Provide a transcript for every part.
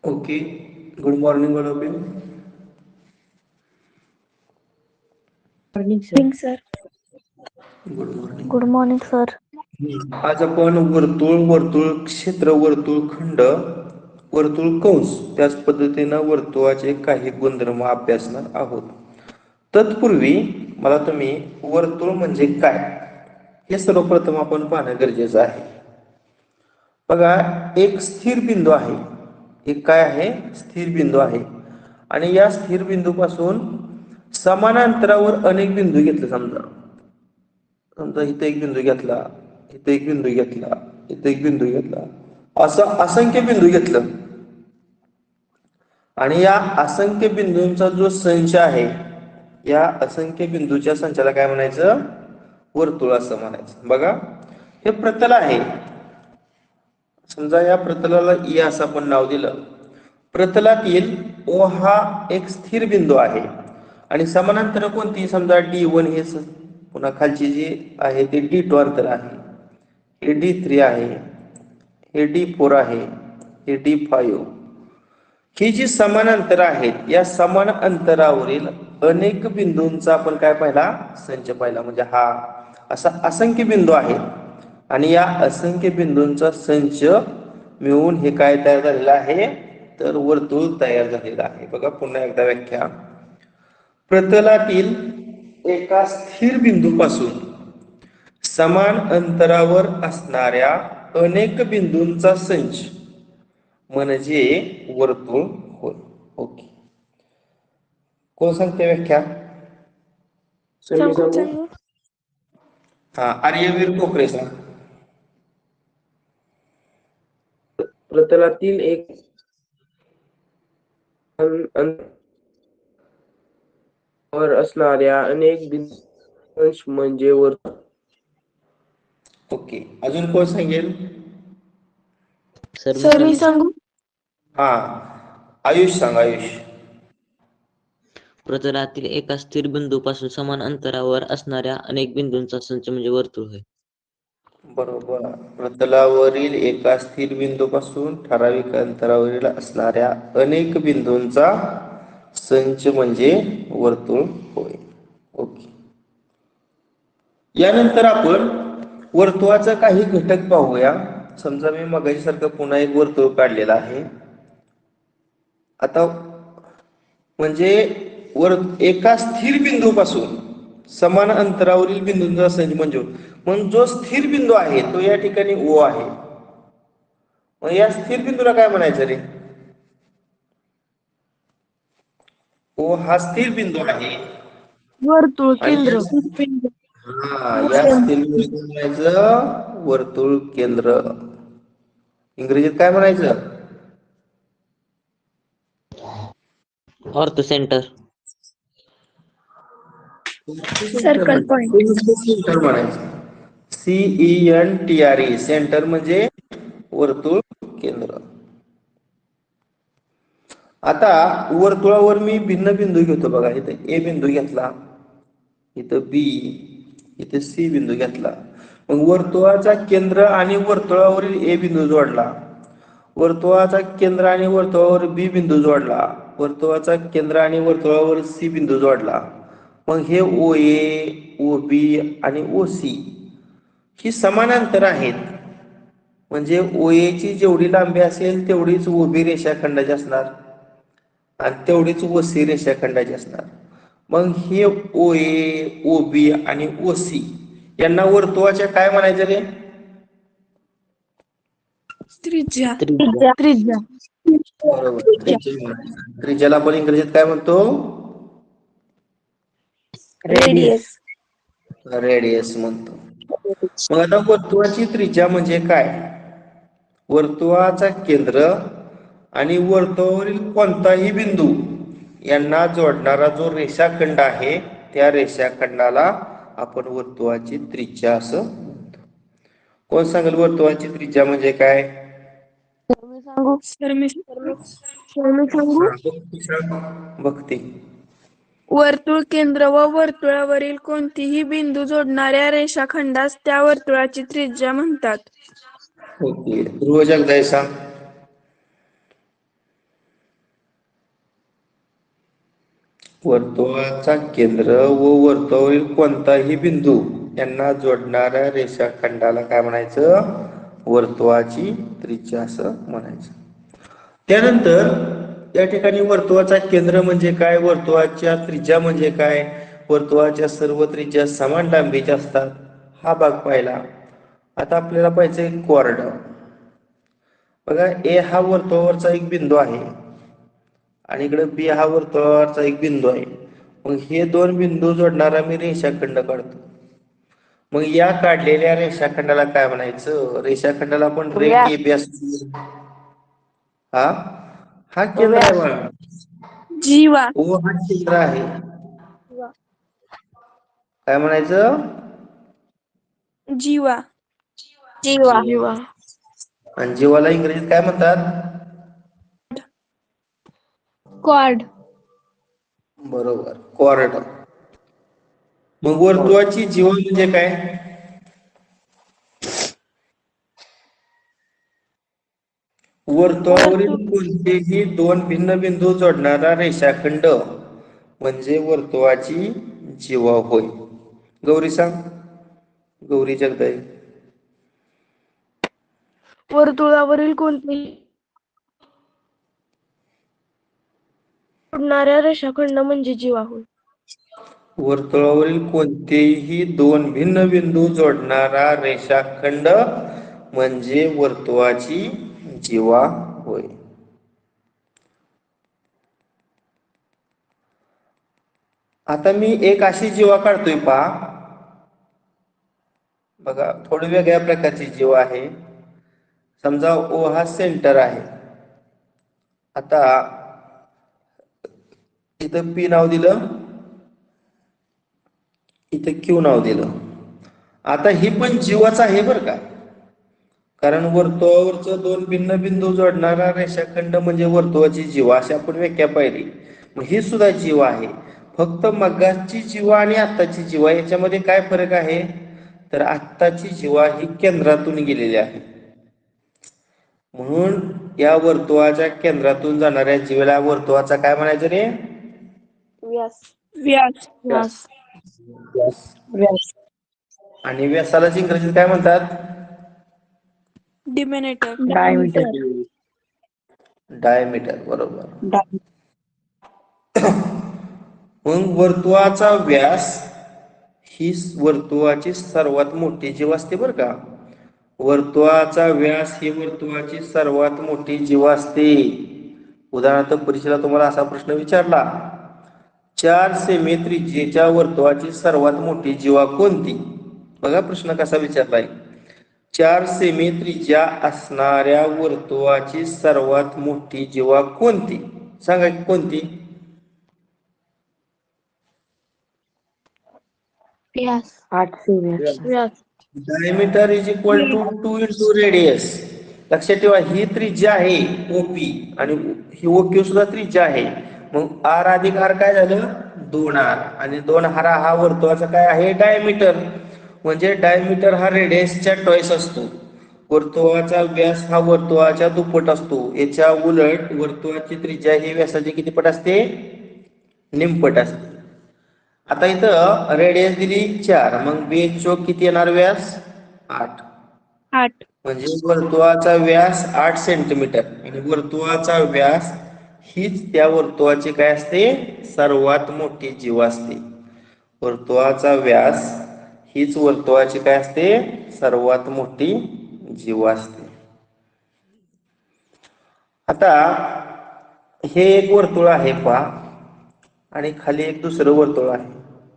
Okay. Good morning all of you. Morning sir. Good morning. Good morning sir. आज आपण वर्तुळ, वर्तुळ क्षेत्र, वर्तुळ खंड, वर्तुळ कंस त्याच पद्धतीनं वर्तुळाचे काही गुणधर्म अभ्यासणार आहोत. तत्पूर्वी मला तुम्ही वर्तुळ म्हणजे काय हे सर्वप्रथम आपण पाहणं गरजेचं आहे. बघा, एक स्थिर बिंदू आहे. एक काय आहे? स्थिर बिंदू आहे. आणि या स्थिर बिंदूपासून समान अंतरावर अनेक बिंदू घेतले. समजा इथे एक बिंदू घेतला, इथे एक बिंदू घेतला, इथे एक बिंदू घेतला, असं असंख्य बिंदू घेतलं. आणि या असंख्य बिंदूंचा जो संच आहे, या असंख्य बिंदूच्या संचाला काय म्हणायचं? वर्तुळ असं म्हणायचं. बघा, हे प्रतल आहे. समजा या प्रतलाला ए असं आपण नाव दिलं. प्रतलातील ओ हा एक स्थिर बिंदू आहे आणि समांतर कोणती? समजा D1 हे पुन्हा खालची जी आहे ते D2 अंतर आहे, हे D3 आहे, हे D4 आहे, हे D5. ही जी समान अंतर आहेत, या समान अंतरावरील अनेक बिंदूंचा आपण काय पाहिला? संच पाहिला. म्हणजे हा असा असंख्य बिंदू आहेत आणि या असंख्य बिंदूंचा संच मिळून हे काय तयार झालेलं आहे? तर वर्तुळ तयार झालेलं आहे. बघा पुन्हा एकदा व्याख्या. प्रतलातील एका स्थिर बिंदूपासून समान अंतरावर असणाऱ्या अनेक बिंदूंचा संच म्हणजे वर्तुळ होय. ओके. कोण सांगते व्याख्या? सांगू. हा, आर्यवीर कोकरे सांग. प्रतलातील एक वर असणाऱ्या अनेक बिंदूंचा म्हणजे वर्तुळ. ओके. अजून कोण सांगेल? सर मी सांगू. हा, आयुष सांग. आयुष. प्रतलातील एका स्थिर बिंदूपासून समान अंतरावर असणाऱ्या अनेक बिंदूंचा संच म्हणजे वर्तुळ होय. बरोबर. प्रतलावरील एका स्थिर बिंदूपासून ठराविक अंतरावरील असणाऱ्या अनेक बिंदूंचा संच म्हणजे वर्तुळ होय. ओके. यानंतर आपण वर्तुळाचा काही घटक पाहूया. समजा मी मगाशी सारखं पुन्हा एक वर्तुळ काढलेला आहे. आता म्हणजे एका स्थिर बिंदूपासून समान अंतरावरील बिंदूंचा संच म्हणजे, मग जो स्थिर बिंदू आहे तो या ठिकाणी ओ आहे. मग या स्थिर बिंदूला काय म्हणायचं रे? ओ हा स्थिर बिंदू आहे. वर्तुळ आणि केंद्र. या स्थिर बिंदूला म्हणायचं वर्तुळ केंद्र. इंग्रजीत काय म्हणायचं? Ortho centre. Circle point. Centre म्हणायचं. CENTRE. सेंटर म्हणजे वर्तुळ केंद्र. आता वर्तुळावर मी भिन्न बिंदू घेतो. बघा, इथे ए बिंदू घेतला, इथं बी, इथे सी बिंदू घेतला. मग वर्तुळाचा केंद्र आणि वर्तुळावरील ए बिंदू जोडला. वर्तुळाचा केंद्र आणि वर्तुळावर बी बिंदू जोडला. वर्तुळाचा केंद्र आणि वर्तुळावर सी बिंदू जोडला. मग हे ओ ए, ओ बी आणि ओ सी ही समांतर आहेत. म्हणजे ओ ए ची जेवढी लांबी असेल तेवढीच ओ बी रेषाखंडाची असणार आणि तेवढीच ओ सी रेषाखंडाची असणार. मग हे ओ ए, ओ बी आणि ओ सी यांना वर्तुळाच्या काय म्हणायचं रे? त्रिज्या. बरोबर, त्रिज्याला आपण इंग्रजीत काय म्हणतो? रेडियस. रेडियस म्हणतो. मग आता वर्तुळाची त्रिज्या म्हणजे काय? वर्तुळाचा केंद्र आणि वर्तुळावरील कोणताही बिंदू यांना जोडणारा जो रेषाखंड आहे त्या रेषाखंडाला आपण वर्तुळाची त्रिज्या असं म्हणतो. कोण सांगेल वर्तुळाची त्रिज्या म्हणजे काय? सर मी सांगू. भक्ती. वर्तुळ केंद्र व वर्तुळावरील कोणतीही बिंदू जोडणाऱ्या रेषाखंडास त्या वर्तुळाची त्रिज्या म्हणतात. ओके. ध्रुव जगदाळे सांग. वर्तुळाचा केंद्र व वर्तुळावरील कोणताही बिंदू यांना जोडणाऱ्या रेषाखंडाला काय म्हणायचं? वर्तुळाची त्रिज्या असं म्हणायचं. त्यानंतर या ठिकाणी वर्तुळाचा केंद्र म्हणजे काय, वर्तुळाच्या त्रिज्या म्हणजे काय, वर्तुळाच्या सर्व त्रिज्या समान लांबीच्या असतात, हा भाग पाहिला. आता आपल्याला पाहिजे कॉर्ड. बघा, ए हा वर्तुळावरचा एक बिंदू आहे आणि इकडे बी हा वर्तुळावरचा एक बिंदू आहे. मग हे दोन बिंदू जोडणारा मी रेषाखंड काढतो. मग या काढलेल्या रेषाखंडाला काय म्हणायचं? रेषाखंडाला आपण रेख AB असतो. हा हा केंद्र आहे बघा. जीवा. ओ हा केंद्र आहे. काय म्हणायचं? जीवा. जीवा. आणि जीवाला इंग्रजीत काय म्हणतात? कॉर्ड. बरोबर, कॉर्ड. मग वर्तुळाची जीवा म्हणजे काय? वर्तुळावरील कोणतेही दोन भिन्न बिंदू जोडणारा रेषाखंड म्हणजे वर्तुळाची जीवा होय. गौरी सांग. गौरी जगदाळे. वर्तुळावरील कोणतेही जोडणाऱ्या रेषाखंड म्हणजे जीवा होय. वर्तुळावरील कोणतेही दोन भिन्न बिंदू जोडणारा रेषाखंड म्हणजे वर्तुळाची जीवा होय. आता मी एक अशी जीवा काढतोय पहा. बघा, थोडी वेगळ्या प्रकारची जीवा आहे. समजा ओ हा सेंटर आहे. आता इथं पी नाव दिलं, इथं क्यू नाव दिलं. आता ही पण जीवाच आहे बरं का, कारण वर्तुळावरच दोन भिन्न बिंदू जोडणारा रेषाखंड म्हणजे वर्तुळाची जीवा, अशी आपण व्याख्या पाहिली. मग ही सुद्धा जीवा आहे. फक्त मगाची जीवा आणि आत्ताची जीवा याच्यामध्ये काय फरक आहे? तर आत्ताची जीवा ही केंद्रातून गेलेली आहे. म्हणून या वर्तुळाच्या केंद्रातून जाणाऱ्या जीवेला वर्तुळाचा काय म्हणायचं रे? व्यास. व्यास. व्यास. आणि व्यासालाच इंग्रजीत काय म्हणतात? डिमेनेटर. डायमीटर. बरोबर. मग वर्तुळाचा व्यास ही वर्तुळाची सर्वात मोठी जीवा असते बरं का. वर्तुळाचा व्यास ही वर्तुळाची सर्वात मोठी जीवा असते. उदाहरणार्थ परीक्षेला तुम्हाला असा प्रश्न विचारला, 4 सेमी त्रिज्येच्या वर्तुळाची सर्वात मोठी जीवा कोणती? बघा प्रश्न कसा विचारलाय. 4 सेमी त्रिज्या असणाऱ्या वर्तुळाची सर्वात मोठी जीवा कोणती? सांगा कोणती? व्यास. 8 सेमी. व्यास. Diameter is equal to 2 into radius. लक्षात ठेवा, ही त्रिज्या आहे ओपी आणि ही ओक्यू सुद्धा त्रिज्या आहे. मग आर अधिक आर काय झालं? 2R. आणि 2R हा वर्तुळाचा काय आहे? डायमीटर. म्हणजे डायमीटर हा रेडियसच्या ट्वाइस असतो. वर्तुळाचा व्यास हा वर्तुळाच्या दुप्पट असतो. याच्या उलट वर्तुळाची त्रिज्या ही व्यासाची किती पट असते? निमपट असते. आता इथं रेडियस दिली 4, मग बेस चोक किती येणार व्यास? 8. 8. म्हणजे वर्तुळाचा व्यास 8 सेंटीमीटर. आणि वर्तुळाचा व्यास हीच त्या वर्तुळाची काय असते? सर्वात मोठी जीवा असते. वर्तुळाचा व्यास हीच वर्तुळाची काय असते? सर्वात मोठी जीवा असते. आता हे एक वर्तुळ आहे पहा, आणि खाली एक दुसरं वर्तुळ आहे.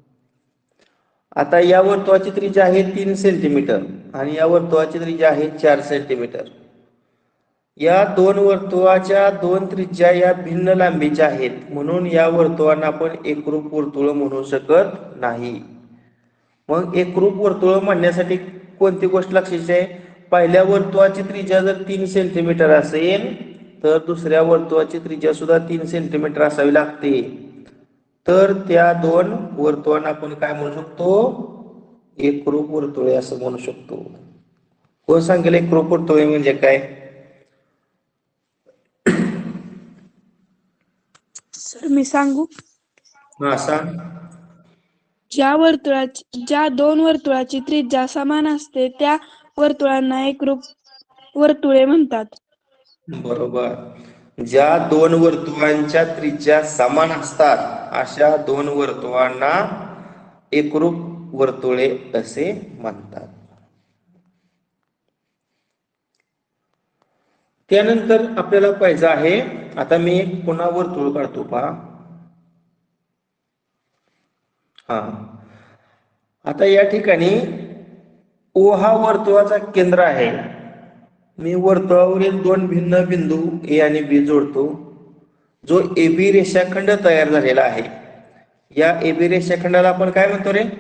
आता या वर्तुळाची त्रिज्या आहे 3 सेंटीमीटर आणि या वर्तुळाची त्रिज्या आहे 4 सेंटीमीटर. या दोन वर्तुळाच्या दोन त्रिज्या या भिन्न लांबीच्या आहेत, म्हणून या वर्तुळांना आपण एकरूप वर्तुळ म्हणू शकत नाही. मग एकरूप वर्तुळ म्हणण्यासाठी कोणती गोष्ट लक्षात आहे? पहिल्या वर्तुळाची त्रिज्या जर 3 सेंटीमीटर असेल तर दुसऱ्या वर्तुळाची त्रिज्या सुद्धा 3 सेंटीमीटर असावी लागते. तर त्या दोन वर्तुळांना आपण काय म्हणू शकतो? एकरूप वर्तुळे असं म्हणू शकतो. कोण सांगेल एकरूप वर्तुळे म्हणजे काय? सर मी सांगू? हा सांग. ज्या दोन वर्तुळाची त्रिज्या समान असते त्या वर्तुळांना एकरूप वर्तुळे म्हणतात. बरोबर. ज्या दोन वर्तुळांच्या त्रिज्या समान असतात अशा दोन वर्तुळांना एकरूप वर्तुळे असे म्हणतात. त्यानंतर आपल्याला पाहिजे आहे, आता मी एक पुन्हा वर्तुळ काढतो पहा. हा, आता या ठिकाणी ओ हा वर्तुळाचा केंद्र आहे. मी वर्तुळावरील दोन भिन्न बिंदू ए आणि बी जोडतो. जो एबी रेषाखंड तयार झालेला आहे. या एबी रेषाखंडाला आपण काय म्हणतो रे?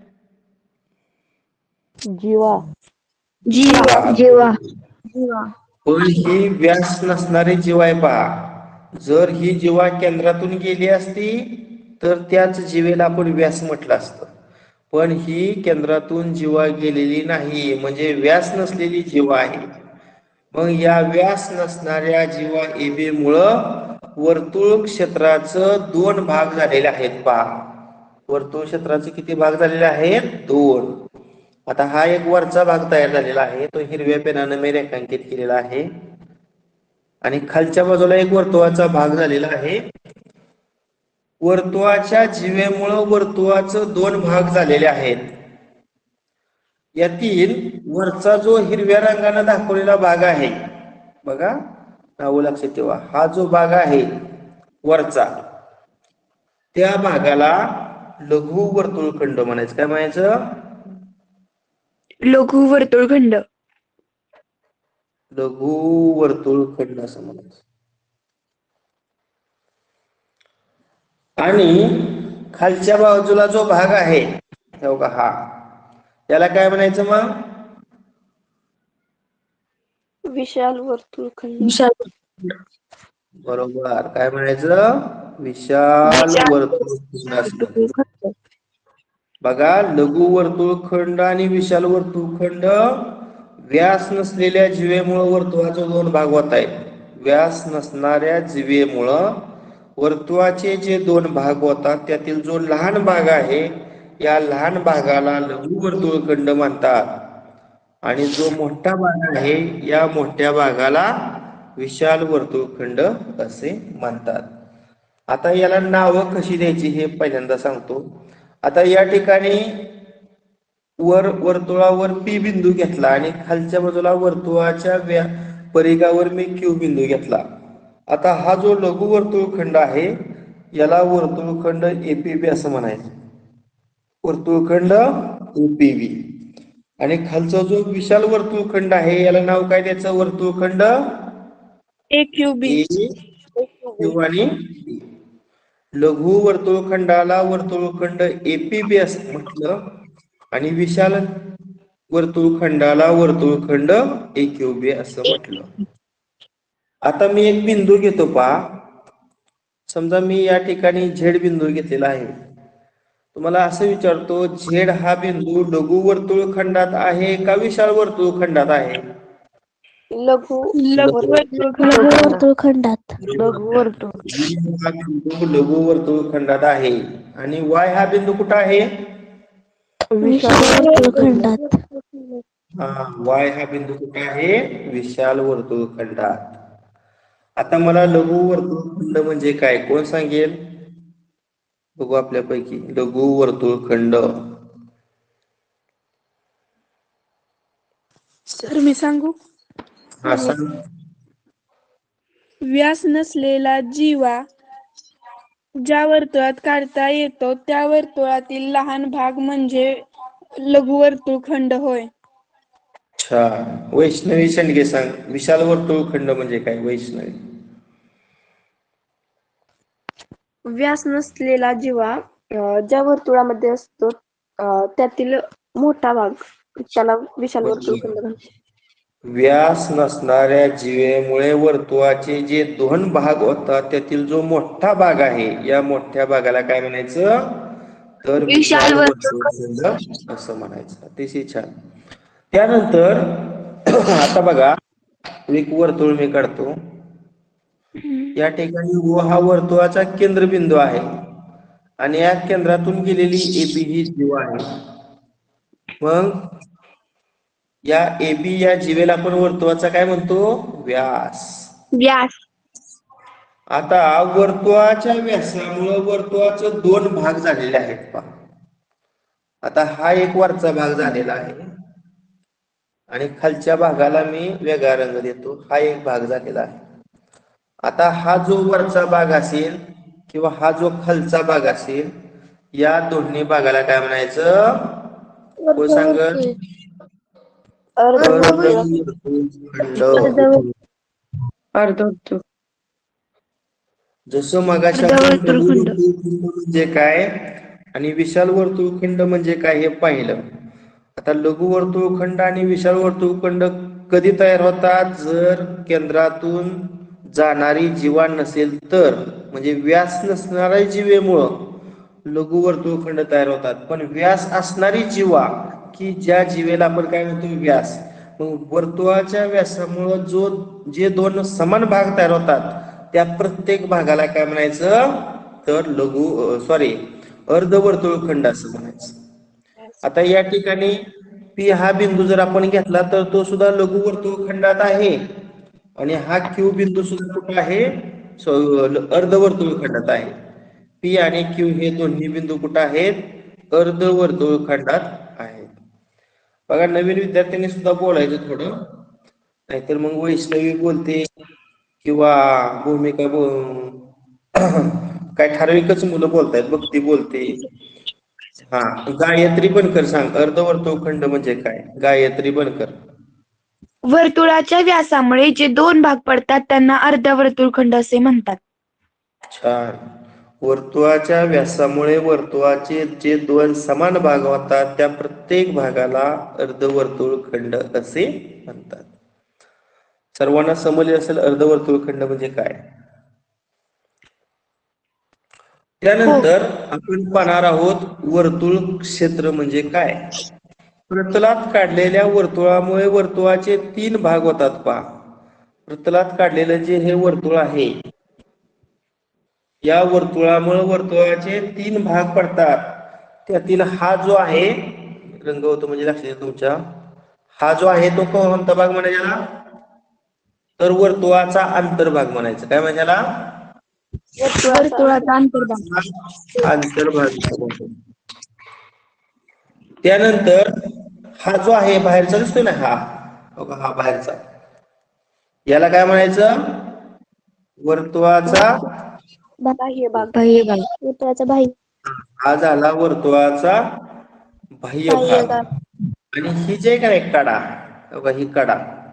जीवा. जीवा. पण ही व्यास नसणारी जीवा आहे पहा. जर ही जीवा केंद्रातून गेली असती तर त्याच जीवेला आपण व्यास म्हटलं असतं. पण ही केंद्रातून जीवा गेलेली नाही, म्हणजे व्यास नसलेली जीवा आहे. मग या व्यास नसणाऱ्या जीवा एबी मुळे वर्तुळ क्षेत्राचं दोन भाग झालेले आहेत पहा. वर्तुळ क्षेत्राचे किती भाग झालेले आहेत? दोन. आता हा एक वरचा भाग तयार झालेला आहे, तो हिरव्या पेनाने मी रेखांकित केलेला आहे. आणि खालच्या बाजूला एक वर्तुळाचा भाग झालेला आहे. वर्तुळाच्या जीवेमुळे वर्तुळाचं दोन भाग झालेले आहेत. यातील वरचा जो हिरव्या रंगाने दाखवलेला भाग आहे बघा, नाव लक्षात ठेवा, हा जो भाग आहे वरचा, त्या भागाला लघु वर्तुळखंड म्हणायचं. काय म्हणायचं? लघु वर्तुळखंड. लघु वर्तुळखंड असं म्हणायचं. आणि खालच्या बाजूला जो भाग आहे हा, त्याला काय म्हणायचं मग? विशाल वर्तुळखंड. बरोबर. काय म्हणायचं? विशाल वर्तुळखंड. बघा, लघु वर्तुळखंड आणि विशाल वर्तुळखंड व्यास नसलेल्या जीवेमुळे वर्तुळाचे दोन भाग होत आहेत. व्यास नसणाऱ्या जीवेमुळं वर्तुळाचे जे दोन भाग होतात त्यातील जो लहान भाग आहे या लहान भागाला लघु वर्तुळखंड म्हणतात. आणि जो मोठा भाग आहे या मोठ्या भागाला विशाल वर्तुळखंड असे म्हणतात. आता याला नावं कशी द्यायची हे पहिल्यांदा सांगतो. आता या ठिकाणी वर्तुळावर पी बिंदू घेतला आणि खालच्या बाजूला वर्तुळाच्या परिघावर मी क्यू बिंदू घेतला. आता हा जो लघु वर्तुळखंड आहे याला वर्तुळखंड एपीबी असं म्हणायचं. वर्तुळखंड एपीबी. आणि खालचा जो विशाल वर्तुळखंड आहे याला नाव काय द्यायचं? वर्तुळखंड AQB. क्यू आणि बी. लघु वर्तुळखंडाला वर्तुळखंड एपीबी असं म्हटलं आणि विशाल वर्तुळखंडाला वर्तुळखंड AQB असं म्हटलं. आता मी एक बिंदू घेतो पहा. समजा मी या ठिकाणी झेड बिंदू घेतलेला आहे. तुम्हाला असं विचारतो, झेड हा बिंदू लघु वर्तुळखंडात आहे का विशाल वर्तुळखंडात आहे? लघु वर्तुळखंडात. हा बिंदू लघु वर्तुळखंडात आहे. आणि वाय हा बिंदू कुठं आहे? वर्तुळखंडात. वाय हा बिंदू कुठे आहे? विशाल वर्तुळखंडात. आता मला लघु वर्तुळखंड म्हणजे काय, कोण सांगेल? बघू आपल्यापैकी. लघु वर्तुळखंड. सर मी सांगू? हा सांग. व्यास नसलेला जीवा ज्या वर्तुळात काढता येतो त्या वर्तुळातील लहान भाग म्हणजे लघु वर्तुळखंड होय. अच्छा. वैष्णवी शेंडगे सांग, विशाल वर्तुळखंड म्हणजे काय? वैष्णवी. व्यास नसलेला जीवा ज्या वर्तुळामध्ये असतो त्यातील मोठा भाग त्याला विशाल वर्तुळखंड म्हणतात. व्यास नसणाऱ्या जीवेमुळे वर्तुळाचे जे दोन भाग होतात त्यातील जो मोठा भाग आहे या मोठ्या भागाला काय म्हणायचं? तर विशाल वर्तुळखंड असं म्हणायचं. अतिशय छान. त्यानंतर आता बघा, एक वर्तुळ मी काढतो. या ठिकाणी O हा वर्तुळाचा केंद्रबिंदू आहे आणि या केंद्रातून गेलेली एबी ही जीवा आहे. मग या एबी या जीवेला आपण वर्तुळाचा काय म्हणतो? व्यास. व्यास. आता वर्तुळाच्या व्यासामुळे वर्तुळाचे दोन भाग झालेले आहेत पहा. आता हा एक वरचा भाग झालेला आहे आणि खालच्या भागाला मी वेगळा रंग देतो. हा एक भाग झालेला आहे. आता हा जो वरचा भाग असेल किंवा हा जो खालचा भाग असेल, या दोन्ही भागाला काय म्हणायचं? कोण सांगत? अर्धवर्तुळखंड. अर्धवर्तुळ. जसं मगाशी आपण लघुवर्तुळखंड म्हणजे काय आणि विशाल वर्तुळखंड म्हणजे काय हे पाहिलं. आता लघुवर्तुळखंड आणि विशाल वर्तुळखंड कधी तयार होतात? जर केंद्रातून जाणारी जीवा नसेल तर, म्हणजे व्यास नसणाऱ्या जीवेमुळं लघुवर्तुळखंड तयार होतात. पण व्यास असणारी जीवा की ज्या जीवेला आपण काय म्हणतो? व्यास. मग वर्तुळाच्या व्यासामुळं जे दोन समान भाग तयार होतात त्या प्रत्येक भागाला काय म्हणायचं? तर अर्धवर्तुळखंड असं म्हणायचं. आता या ठिकाणी पी हा बिंदू जर आपण घेतला तर तो सुद्धा लघुवर्तुळखंडात आहे आणि हा क्यू बिंदू सुद्धा कुठे आहे? अर्धवर्तुळखंडात आहे. पी आणि क्यू हे दोन्ही बिंदू कुठे आहेत? अर्धवर्तुळखंडात आहेत. बघा, नवीन विद्यार्थ्यांनी सुद्धा बोलायचं थोडं, नाहीतर मग वैष्णवी बोलते किंवा भूमिका काय ठराविकच मुलं बोलतायत, भक्ती बोलते. हा, गायत्री बनकर सांग अर्धवर्तुळखंड म्हणजे काय? गायत्री बनकर. वर्तुळाच्या व्यासामुळे जे दोन भाग पडतात त्यांना अर्धवर्तुळखंड असे म्हणतात. छान. वर्तुळाच्या व्यासामुळे वर्तुळाचे जे दोन समान भाग होतात त्या प्रत्येक भागाला अर्धवर्तुळखंड असे म्हणतात. सर्वांना समजले असेल अर्धवर्तुळखंड म्हणजे काय. त्यानंतर आपण पाहणार आहोत वर्तुळ क्षेत्र म्हणजे काय. प्रतलात काढलेल्या वर्तुळामुळे वर्तुळाचे 3 भाग होतात पहा. प्रतलात काढलेलं जे हे वर्तुळ आहे, या वर्तुळामुळे वर्तुळाचे 3 भाग पडतात. त्यातील हा जो आहे रंगवतो म्हणजे लक्षात येईल तुमच्या, हा जो आहे तो कोणता भाग म्हणायचा? तर वर्तुळाचा अंतर्भाग म्हणायचा. काय म्हणायला? वर्तुळाचा अंतर्भाग. अंतर्भाग. त्यानंतर हा जो आहे बाहेरचा दिसतोय ना, हा बाहेरचा, याला काय म्हणायचं? वर्तुळाचा बाह्य भाग. बाह्य भाग. वर्तुळाचा बाह्य. हा झाला वर्तुळाचा बाह्य भाग. आणि ही जे काय कडा, ही कडा,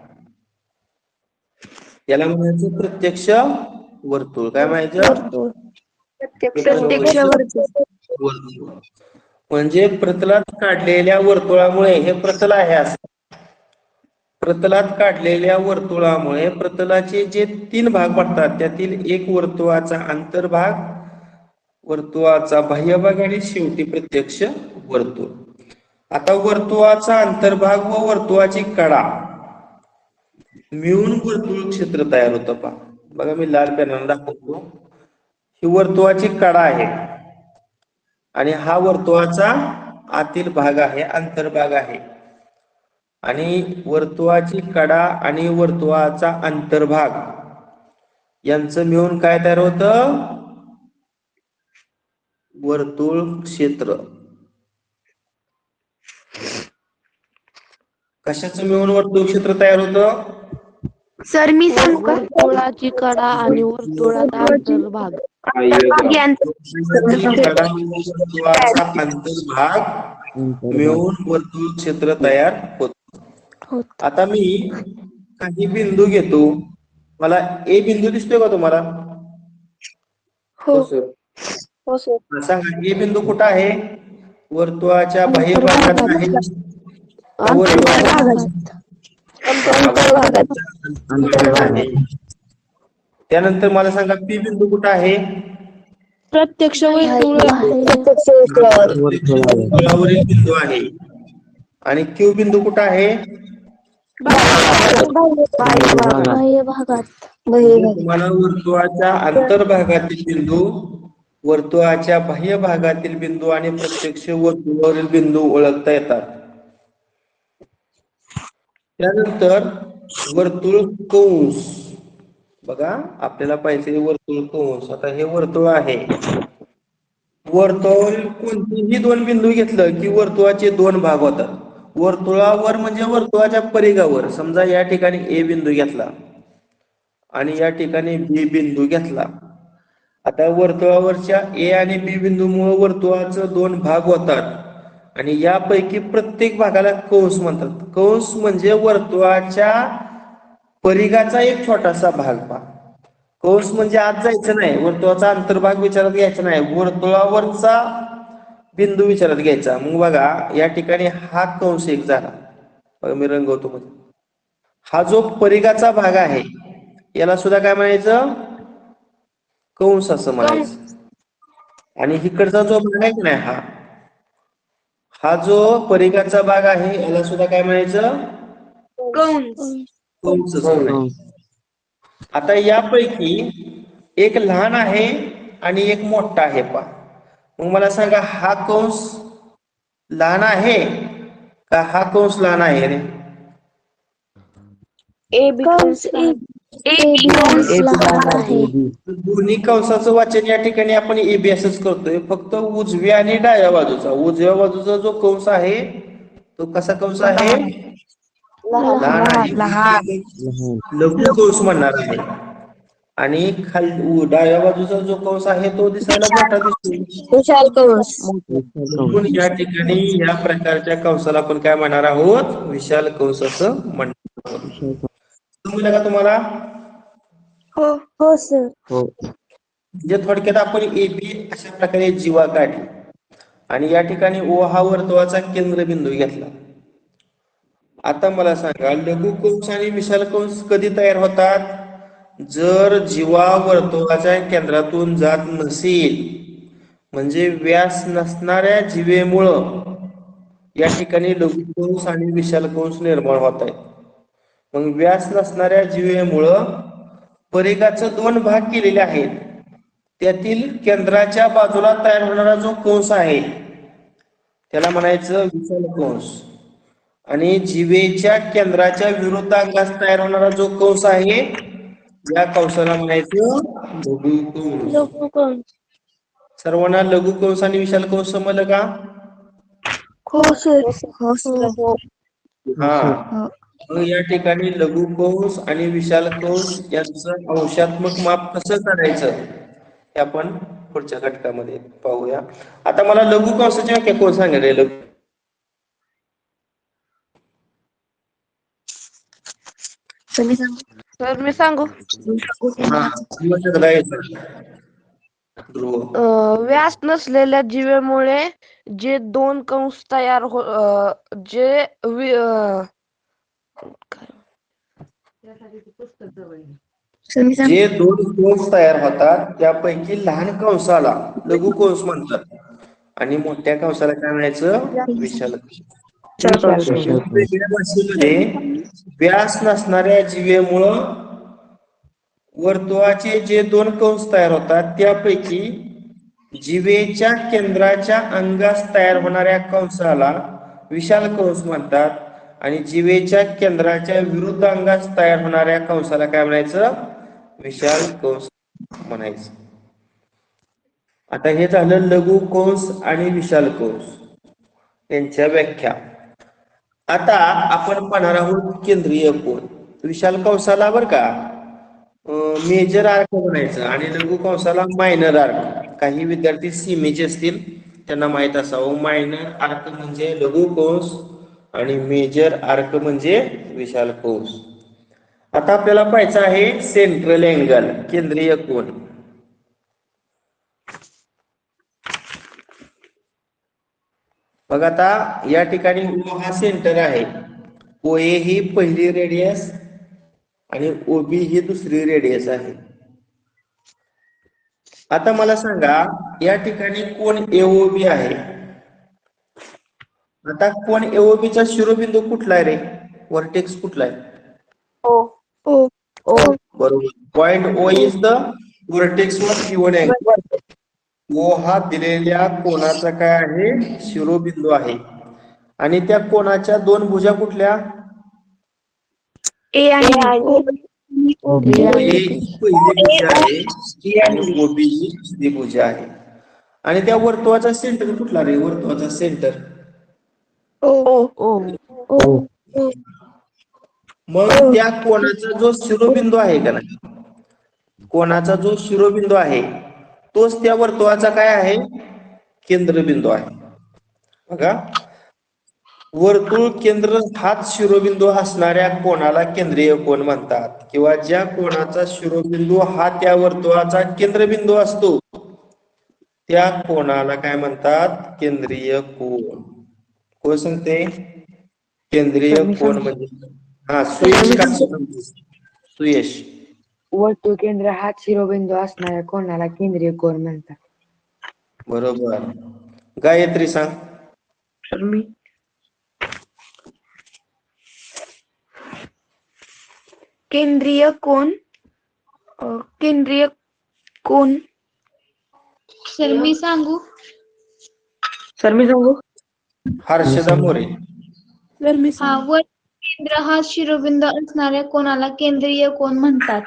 याला म्हणायचं प्रत्यक्ष वर्तुळ. काय म्हणायचं? प्रत्यक्ष वर्तुळ. म्हणजे प्रतलात काढलेल्या वर्तुळामुळे, हे प्रतल आहे असं, प्रतलात काढलेल्या वर्तुळामुळे प्रतलाचे जे 3 भाग पडतात त्यातील एक वर्तुळाचा अंतर्भाग, वर्तुळाचा बाह्यभाग आणि शेवटी प्रत्यक्ष वर्तुळ. आता वर्तुळाचा अंतर्भाग व वर्तुळाची कडा मिळून वर्तुळ क्षेत्र तयार होतं पहा. बघा, मी लाल पेनाने दाखवतो. ही वर्तुळाची कडा आहे आणि हा वर्तुळाचा आतील भाग आहे, अंतर्भाग आहे. आणि वर्तुळाची कडा आणि वर्तुळाचा अंतर्भाग यांचं मिळून काय तयार होतं? वर्तुळ क्षेत्र. कशाचं मिळून वर्तुळ क्षेत्र तयार होतं? सर मी सांगू का? वर्तुळाची कडा आणि वर्तुळाचा अंतर्भाग. वर्तुळाचा अंतर्भाग मिळून वर्तुळ क्षेत्र तयार होत. आता मी काही बिंदू घेतो. मला ए बिंदू दिसतोय का तुम्हाला? हो. हो सर. सांगा, ए बिंदू कुठं आहे? वर्तुळाच्या बाह्य भागात आहे. त्यानंतर मला सांगा पी बिंदू कुठं आहे? प्रत्यक्ष वर्तुळावरील बिंदू आहे. आणि क्यू बिंदू कुठं आहे? बाह्य भागात. तुम्हाला वर्तुळाच्या अंतर्भागातील बिंदू वर्तुळाच्या बाह्य भागातील बिंदू आणि प्रत्यक्ष वर्तुळावरील बिंदू ओळखता येतात. त्यानंतर वर्तुळ कंस. बघा आपल्याला पाहिजे वर्तुळ कंस. आता हे वर्तुळ आहे. वर्तुळावरील कोणतेही दोन बिंदू घेतलं की वर्तुळाचे दोन भाग होतात. वर्तुळावर म्हणजे वर्तुळाच्या परिघावर. समजा या ठिकाणी ए बिंदू घेतला आणि या ठिकाणी बी बिंदू घेतला. आता वर्तुळावरच्या ए आणि बी बिंदूमुळे वर्तुळाचे दोन भाग होतात आणि यापैकी प्रत्येक भागाला कंस म्हणतात. कंस म्हणजे वर्तुळाच्या परिघाचा एक छोटासा भाग पहा. कंस म्हणजे आत जायचं नाही, वर्तुळाचा अंतर्भाग विचारात घ्यायचा नाही, वर्तुळावरचा बिंदू विचारात घ्यायचा. मग बघा या ठिकाणी हा कंस एक झाला. बघा मी रंगवतो मध्ये. हा जो परिघाचा भाग आहे याला सुद्धा काय म्हणायचं? कंस असं म्हणायचं. आणि इकडचा जो भाग आहे की नाही हा जो परिघाचा भाग आहे याला सुद्धा काय म्हणायचं? कंस म्हणायचं. आता यापैकी एक लहान आहे आणि एक मोठा आहे पहा. मग मला सांगा हा कंस लहान आहे का हा कंस लहान आहे रे? दोन्ही कंसाचं वाचन या ठिकाणी आपण एबी असंच करतोय. फक्त उजव्या आणि डाव्या बाजूचा. उजव्या बाजूचा जो कंस आहे तो कसा कंस आहे? लहान आहे. लघु कंस म्हणणार आहे. आणि डाव्या बाजूचा जो कंस आहे तो दिसायला मोठा दिसतो. विशाल कंस. म्हणून या ठिकाणी या प्रकारच्या कंसाला आपण काय म्हणणार आहोत? विशाल कंस असं म्हणणार आहोत. समजलं का तुम्हाला? हो सर. म्हणजे थोडक्यात आपण एबी अशा प्रकारे जीवा काढली आणि या ठिकाणी ओ हा वर्तुळाचा केंद्रबिंदू घेतला. आता मला सांगा लघु कंस आणि विशाल कंस कधी तयार होतात? जर जीवा वर्तुळाच्या केंद्रातून जात नसेल, म्हणजे व्यास नसणाऱ्या जीवेमुळं या ठिकाणी लघु कंस आणि विशाल कंस निर्माण होत आहेत. मग व्यास नसणाऱ्या जीवेमुळं परिघाचे दोन भाग केलेले आहेत. त्यातील केंद्राच्या बाजूला तयार होणारा जो कंस आहे त्याला म्हणायचं विशाल कंस. आणि जीवेच्या केंद्राच्या विरुद्धांगास तयार होणारा जो कंस आहे या कंसाला म्हणायचं लघु कंस. सर्वांना लघु कंस आणि विशाल कंस समजलं का? हो सर. हा. मग या ठिकाणी लघु कंस आणि विशाल कंस यांचं अंशात्मक माप कसं काढायचं हे आपण पुढच्या घटकामध्ये पाहूया. आता मला लघु कंसाची व्याख्या कोण सांगेल? तर मी सांगू. व्यास नसलेल्या जीवेमुळे जे दोन कंस तयार जे दोन कंस तयार होतात त्यापैकी लहान कंसाला लघु कंस म्हणतात आणि मोठ्या कंसाला काय म्हणायचं? विशाल कंस. वेगळ्या भाषेमध्ये व्यास नसणाऱ्या जीवेमुळं वर्तुळाचे जे दोन कंस तयार होतात त्यापैकी जीवेच्या केंद्राच्या अंगास तयार होणाऱ्या कंसाला विशाल कंस म्हणतात आणि जीवेच्या केंद्राच्या विरुद्ध अंगास तयार होणाऱ्या कंसाला काय म्हणायचं? विशाल कंस म्हणायचं. आता हे झालं लघु कंस आणि विशाल कंस यांच्या व्याख्या. आता आपण पाहणार आहोत केंद्रीय कोन. विशाल कंसाला बर का मेजर आर्क म्हणायचं आणि लघु कंसाला मायनर आर्क. काही विद्यार्थी सीमेचे असतील त्यांना माहित असावं. मायनर आर्क म्हणजे लघु कंस आणि मेजर आर्क म्हणजे विशाल कंस. आता आपल्याला पाहायचं आहे सेंट्रल अँगल, केंद्रीय कोन. बघा आता या ठिकाणी ओ हा सेंटर आहे. ओ ए ही पहिली रेडियस आणि ओबी ही दुसरी रेडियस आहे. आता मला सांगा या ठिकाणी कोण एओबी आहे. आता कोण एओबीचा शिरोबिंदू कुठला आहे रे? व्हर्टेक्स कुठला आहे? बरोबर. Point O is the vertex of given angle. O हा दिलेल्या कोणाचा काय आहे शिरोबिंदू आहे आणि त्या कोणाच्या दोन भुजा कुठल्या ए आणि ओ ओ ए ही पहिली भुजा आहे आणि ओबी ही दुसरी भुजा आहे आणि त्या वर्तुळाचा सेंटर कुठला रे वर्तुळाचा सेंटर ओ ओ मग त्या कोणाचा जो शिरोबिंदू आहे का नाही कोणाचा जो शिरोबिंदू आहे तोच त्या वर्तुळाचा काय आहे केंद्रबिंदू आहे बघा वर्तुळ केंद्र हाच शिरोबिंदू असणाऱ्या कोणाला केंद्रीय कोन म्हणतात किंवा ज्या कोणाचा शिरोबिंदू हा त्या वर्तुळाचा केंद्रबिंदू असतो त्या कोणाला काय म्हणतात केंद्रीय कोन कोण सांगते केंद्रीय कोन म्हणजे हा सुयश का सुयश वर्तुळ केंद्र हाच शिरोबिंदू असणाऱ्या कोणाला केंद्रीय कोन म्हणतात. बरोबर गायत्री सांग तर मी केंद्रीय कोन केंद्रीय कोन सर मी सांगू हर्षदा मोरे तर मी हा वर केंद्र हा शिरोबिंदू असणाऱ्या कोणाला केंद्रीय कोन म्हणतात.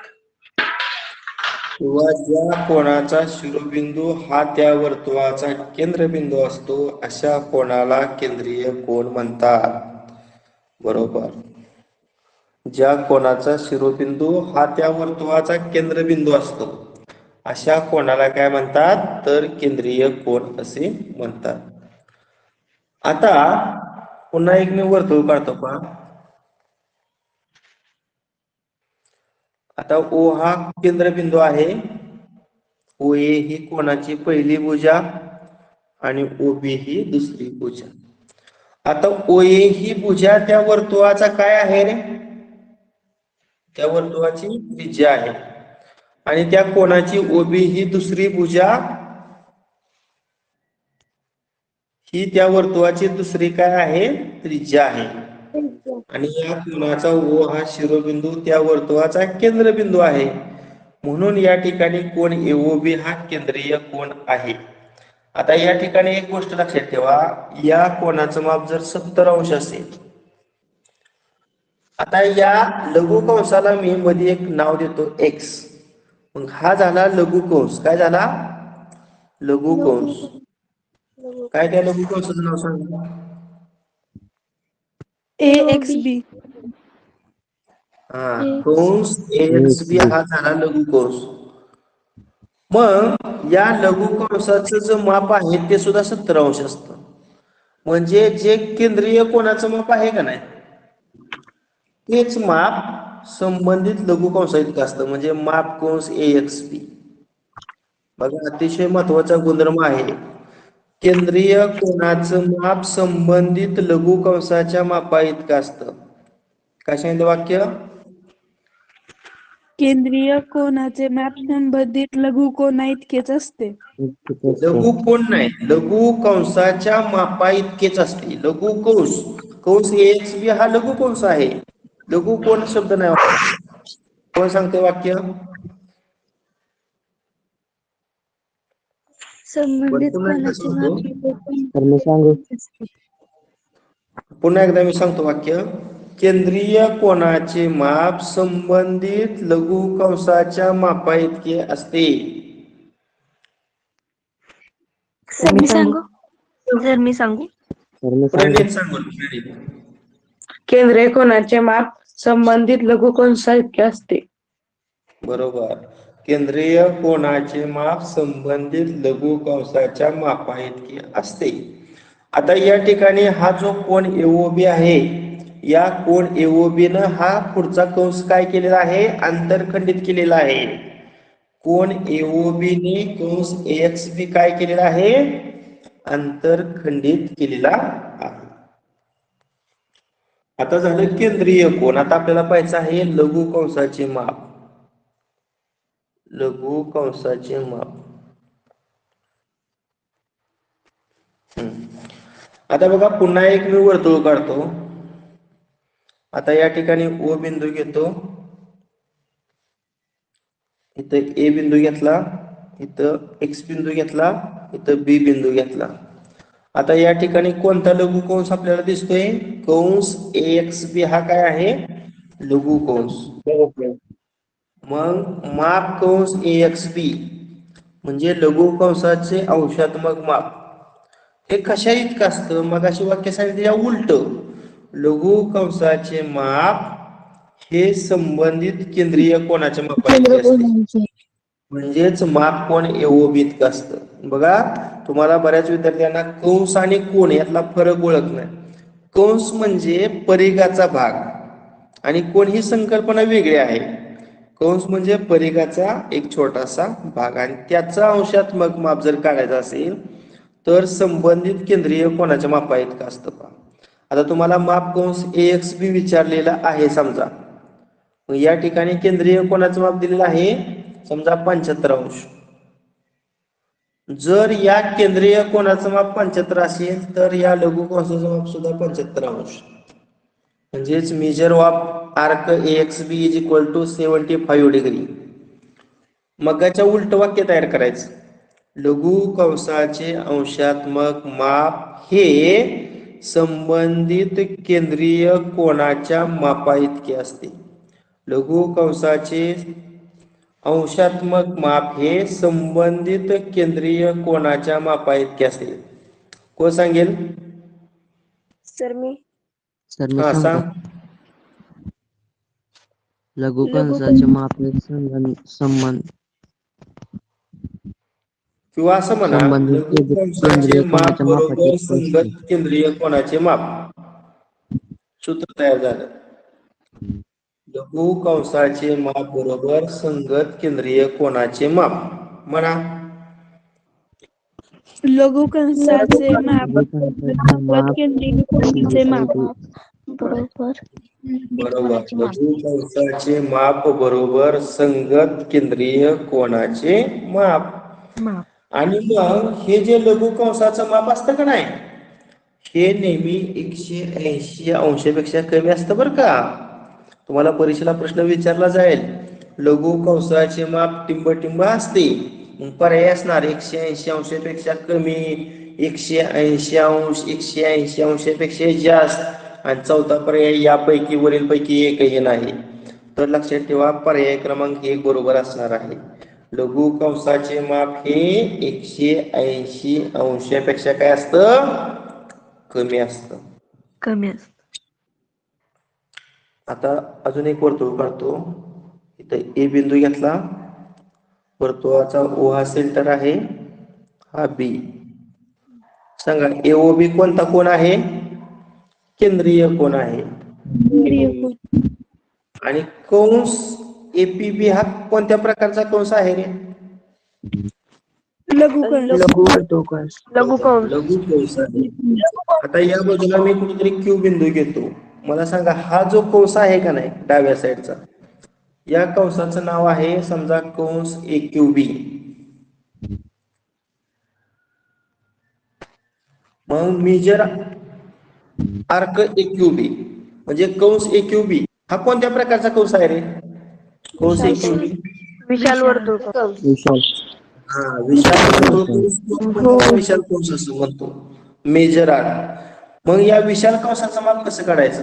किंवा ज्या कोणाचा शिरोबिंदू हा त्या वर्तुळाचा केंद्रबिंदू असतो अशा कोणाला केंद्रीय कोन म्हणतात बरोबर ज्या कोणाचा शिरोबिंदू हा त्या वर्तुळाचा केंद्रबिंदू असतो अशा कोणाला काय म्हणतात तर केंद्रीय कोन असे म्हणतात. आता पुन्हा एक मी वर्तुळ काढतो पहा आता ओ हा केंद्रबिंदू आहे ओ ए ही कोणाची पहिली भुजा आणि ओ बी ही दुसरी भुजा आता ओ ए ही भुजा त्या वर्तुळाचा काय आहे रे त्या वर्तुळाची त्रिज्या आहे आणि त्या कोणाची ओबी ही दुसरी भुजा ही त्या वर्तुळाची दुसरी काय आहे त्रिज्या आहे आणि या कोणाचा ओ हा शिरोबिंदू त्या वर्तुळाचा केंद्रबिंदू आहे म्हणून या ठिकाणी कोन एओबी हा केंद्रीय कोन आहे. आता या ठिकाणी एक गोष्ट लक्षात ठेवा या कोणाचं माप जर 70 अंश असेल आता या लघु कंसाला मी मध्ये एक नाव देतो एक्स मग हा झाला लघु कंस काय झाला लघु कंस काय त्या लघु कंसाचं नाव सांगा ए एक्स बी हा कंस एक्स बी हा झाला लघु कंस मग या लघु कंसाचं जे माप आहे ते सुद्धा 70 अंश असतं म्हणजे जे केंद्रीय कोणाचं माप आहे का नाही तेच माप संबंधित लघु कंसा इतकं असतं म्हणजे माप कंस ए एक्स बी बघा अतिशय महत्वाचा गुणधर्म आहे केंद्रीय कोनाचं माप संबंधित लघु कंसाच्या मापा इतकं असतं काय सांगितलं वाक्य केंद्रीय कोनाचे माप संबंधित लघु कोना इतकेच असते. लघु कोन नाही लघु कंसाच्या मापा इतकेच असते लघु कंस कंस एक्स बी हा लघु कंस आहे लघु कोन शब्द नाही कोण सांगते वाक्य संबंधित पुन्हा एकदा कोणाचे सांगतो पुन्हा एकदा मी सांगतो वाक्य केंद्रीय कोनाचे माप संबंधित लघु कंसाच्या मापा इतके असते. मी सांगू प्रणित सांगू प्रणित केंद्रीय कोनाचे माप संबंधित लघु कंसा इतके असते. बरोबर केंद्रीय कोनाचे माप संबंधित लघु कंसाच्या मापा इतके असते. आता या ठिकाणी हा जो कोन एओबी आहे या कोन एओबी न हा पुढचा कंस काय केलेला आहे आंतरखंडित केलेला आहे कोन एओबी ने कंस एक्स बी काय केलेला आहे आंतरखंडित केलेला आहे. आता झालं केंद्रीय कोन आता आपल्याला पाहायचं आहे लघु कंसाचे माप लघु कंसाचे माप आता बघा पुन्हा एक मी वर्तुळ काढतो आता या ठिकाणी ओ बिंदू घेतो इथं ए बिंदू घेतला इथं एक्स बिंदू घेतला इथं बी बिंदू घेतला. आता या ठिकाणी कोणता लघु कंस आपल्याला दिसतोय? कंस AXB हा काय आहे? लघु कंस. मग माप कंस AXB म्हणजे लघु कंसाचे अंशात्मक माप हे कशा इतकं असतं? मग अशी वाक्य सांगितली या उलट. लघु कंसाचे माप हे संबंधित केंद्रीय कोनाच्या मापाइतके असते. म्हणजेच माप कोन AOB इतकं असतं. बघा तुम्हाला बऱ्याच विद्यार्थ्यांना कंस आणि कोन यातला फरक ओळख नाही. कंस म्हणजे परिघाचा भाग आणि कोन ही संकल्पना वेगळी आहे. कंस म्हणजे परिघाचा एक छोटासा भाग आणि त्याचा अंशात्मक माप जर काढायचं असेल तर संबंधित केंद्रीय कोनाच्या मापाइतकं असतं. आता तुम्हाला माप कंस AXB विचारलेला आहे समजा. मग या ठिकाणी केंद्रीय कोनाचं माप दिलेलं आहे समजा 75 अंश. जर या केंद्रीय कोनाचं माप 75 असेल तर या लघु कंसाचं माप सुद्धा 75 अंश. म्हणजेच measure of arc AXB is equal to 75 degree. मगाच्या उलट वाक्य तयार करायचं. लघु कंसाचे अंशात्मक माप हे संबंधित केंद्रीय कोनाच्या मापाइतके असते. लघु कंसाचे अंशात्मक माप हे संबंधित केंद्रीय कोनाच्या मापाइतके असते. कोण सांगेल? सर मी सर मी हा सांगतो. सांग. लघु कंसाचे माप हे संबंध किंवा असं म्हणा संबंधित लघु कंसाचे केंद्रीय माप कोनाच्या बरोबर मापाइतके संगत असते. केंद्रीय कोनाचे माप. सूत्र तयार झालं. लघु कंसाचे माप बरोबर संगत केंद्रीय कोनाचे माप. म्हणा लघु कंसाचे माप लघु कंसाचे माप केंद्रीय कोनाचे माप. बरोबर बरोबर. लघु कंसाचे माप बरोबर संगत केंद्रीय कोनाचे माप. आणि मग हे जे लघु कंसाचं माप असतं का नाही हे नेहमी 180 अंशापेक्षा कमी असतं बरं का. तुम्हाला परीक्षेला प्रश्न विचारला जाईल लघु कंसाचे माप टिंब असते. पर्याय असणार 180 अंशापेक्षा कमी, 180 अंश, 180 अंशापेक्षा जास्त आणि चौथा पर्याय यापैकी वरीलपैकी एकही नाही. तर लक्षात ठेवा पर्याय क्रमांक 1 बरोबर असणार आहे. लघु कंसाचे माप हे 180 अंशापेक्षा काय असतं? कमी असतं. कमी असत. आता अजून एक वर्तुळ काढतो. इथं A बिंदू घेतला. वर्तुळाचा O हा सेंटर आहे, हा B. सांगा AOB कोणता कोन आहे? केंद्रीय कोन आहे. आणि कंस APB हा कोणत्या प्रकारचा कंस आहे रे? लघु कंस. लघु कंस. लघु कंस. लघु कंस आहे. आता या बाजूला मी कुठेतरी Q बिंदू घेतो. मला सांगा हा जो कंस आहे का नाही डाव्या साईडचा या कंसाचं नाव आहे समजा कंस AQB. मग मेजर आर्क AQB म्हणजे कंस AQB हा कोणत्या प्रकारचा कंस आहे रे? कंस AQB विशाल वर्तुळ कंस. हा विशाल वर्तुळ विशाल कंस असं म्हणतो मेजर आर्क. मग या विशाल कंसाचं माप कसं काढायचं?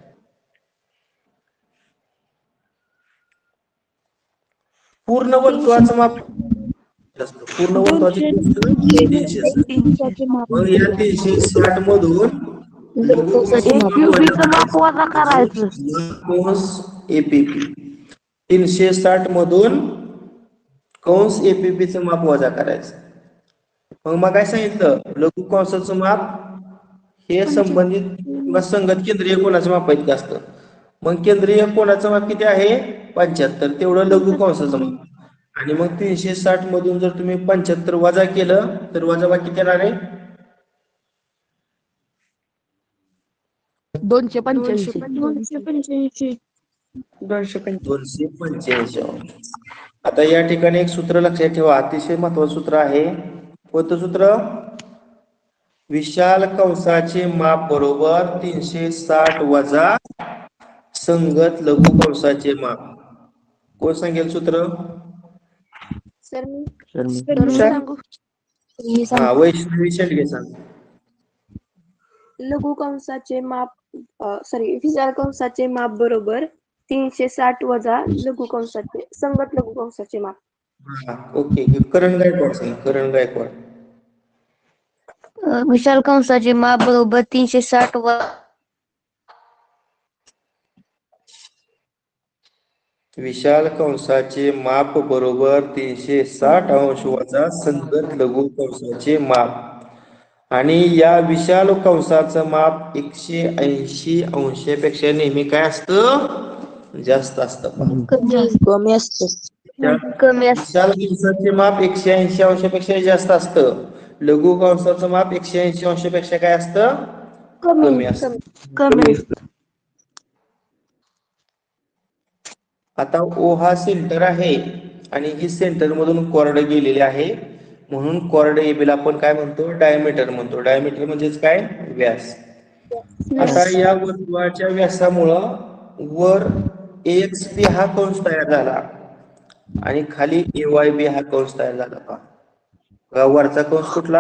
पूर्ण वर्तुळाचं माप पूर्ण वर्तुळाचे 360. मग या 360 मधून AQB माप वजा करायचं. कंस APB 360 मधून कंस APB चं माप वजा करायचं. मग काय सांगितलं लघु कंसाचं माप हे संबंधित किंवा संगत केंद्रीय कोनाचं माप इतकं असतं. मग केंद्रीय कोनाचं माप किती आहे? 75. तेवढं लघु कंसाचं माप. आणि मग 360 मधून जर तुम्ही 75 वजा केलं तर वजाबाकी किती येणार आहे? 285. 285. आता या ठिकाणी एक सूत्र लक्षात ठेवा, अतिशय महत्वाचं सूत्र आहे. कोणतं सूत्र? विशाल कंसाचे माप बरोबर 360 वजा संगत लघु कंसाचे माप. कोण सांगेल सूत्र? सर मी सर मी सांगू. वैष्णवी शेंडगे सांग. लघु कंसाचे माप विशाल कंसाचे माप बरोबर 360 वजा लघु कंसाचे संगत लघु कंसाचे माप. ओके, करण गायकवाड सांग. करण गायकवाड. विशाल कंसाचे माप बरोबर 360 व विशाल कंसाचे माप बरोबर 360 अंश वजा संगत लघु कंसाचे माप. आणि या विशाल कंसाचं माप 180 अंशापेक्षा नेहमी काय असतं? जास्त असतं. कमी असतं. कमी असतं. विशाल कंसाचे माप 180 अंशापेक्षा जास्त असतं. लघु कंसाचं माप 180 अंशापेक्षा काय असतं? कमी असतं. कमी असतं. आता ओ हा सेंटर आहे आणि ही सेंटर मधून कॉर्ड गेलेली आहे, म्हणून कॉर्ड एबीला आपण काय म्हणतो? डायमीटर म्हणतो. डायमीटर म्हणजेच काय? व्यास. आता या वर्तुळाच्या व्यासामुळं वर AXB हा कंस तयार झाला आणि खाली AYB हा कंस तयार झाला. पहा, वरचा कंस कुठला?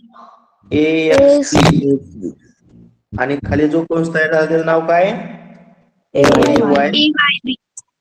AXB आणि खाली जो कंस तयार झाला त्याचं नाव काय? AY.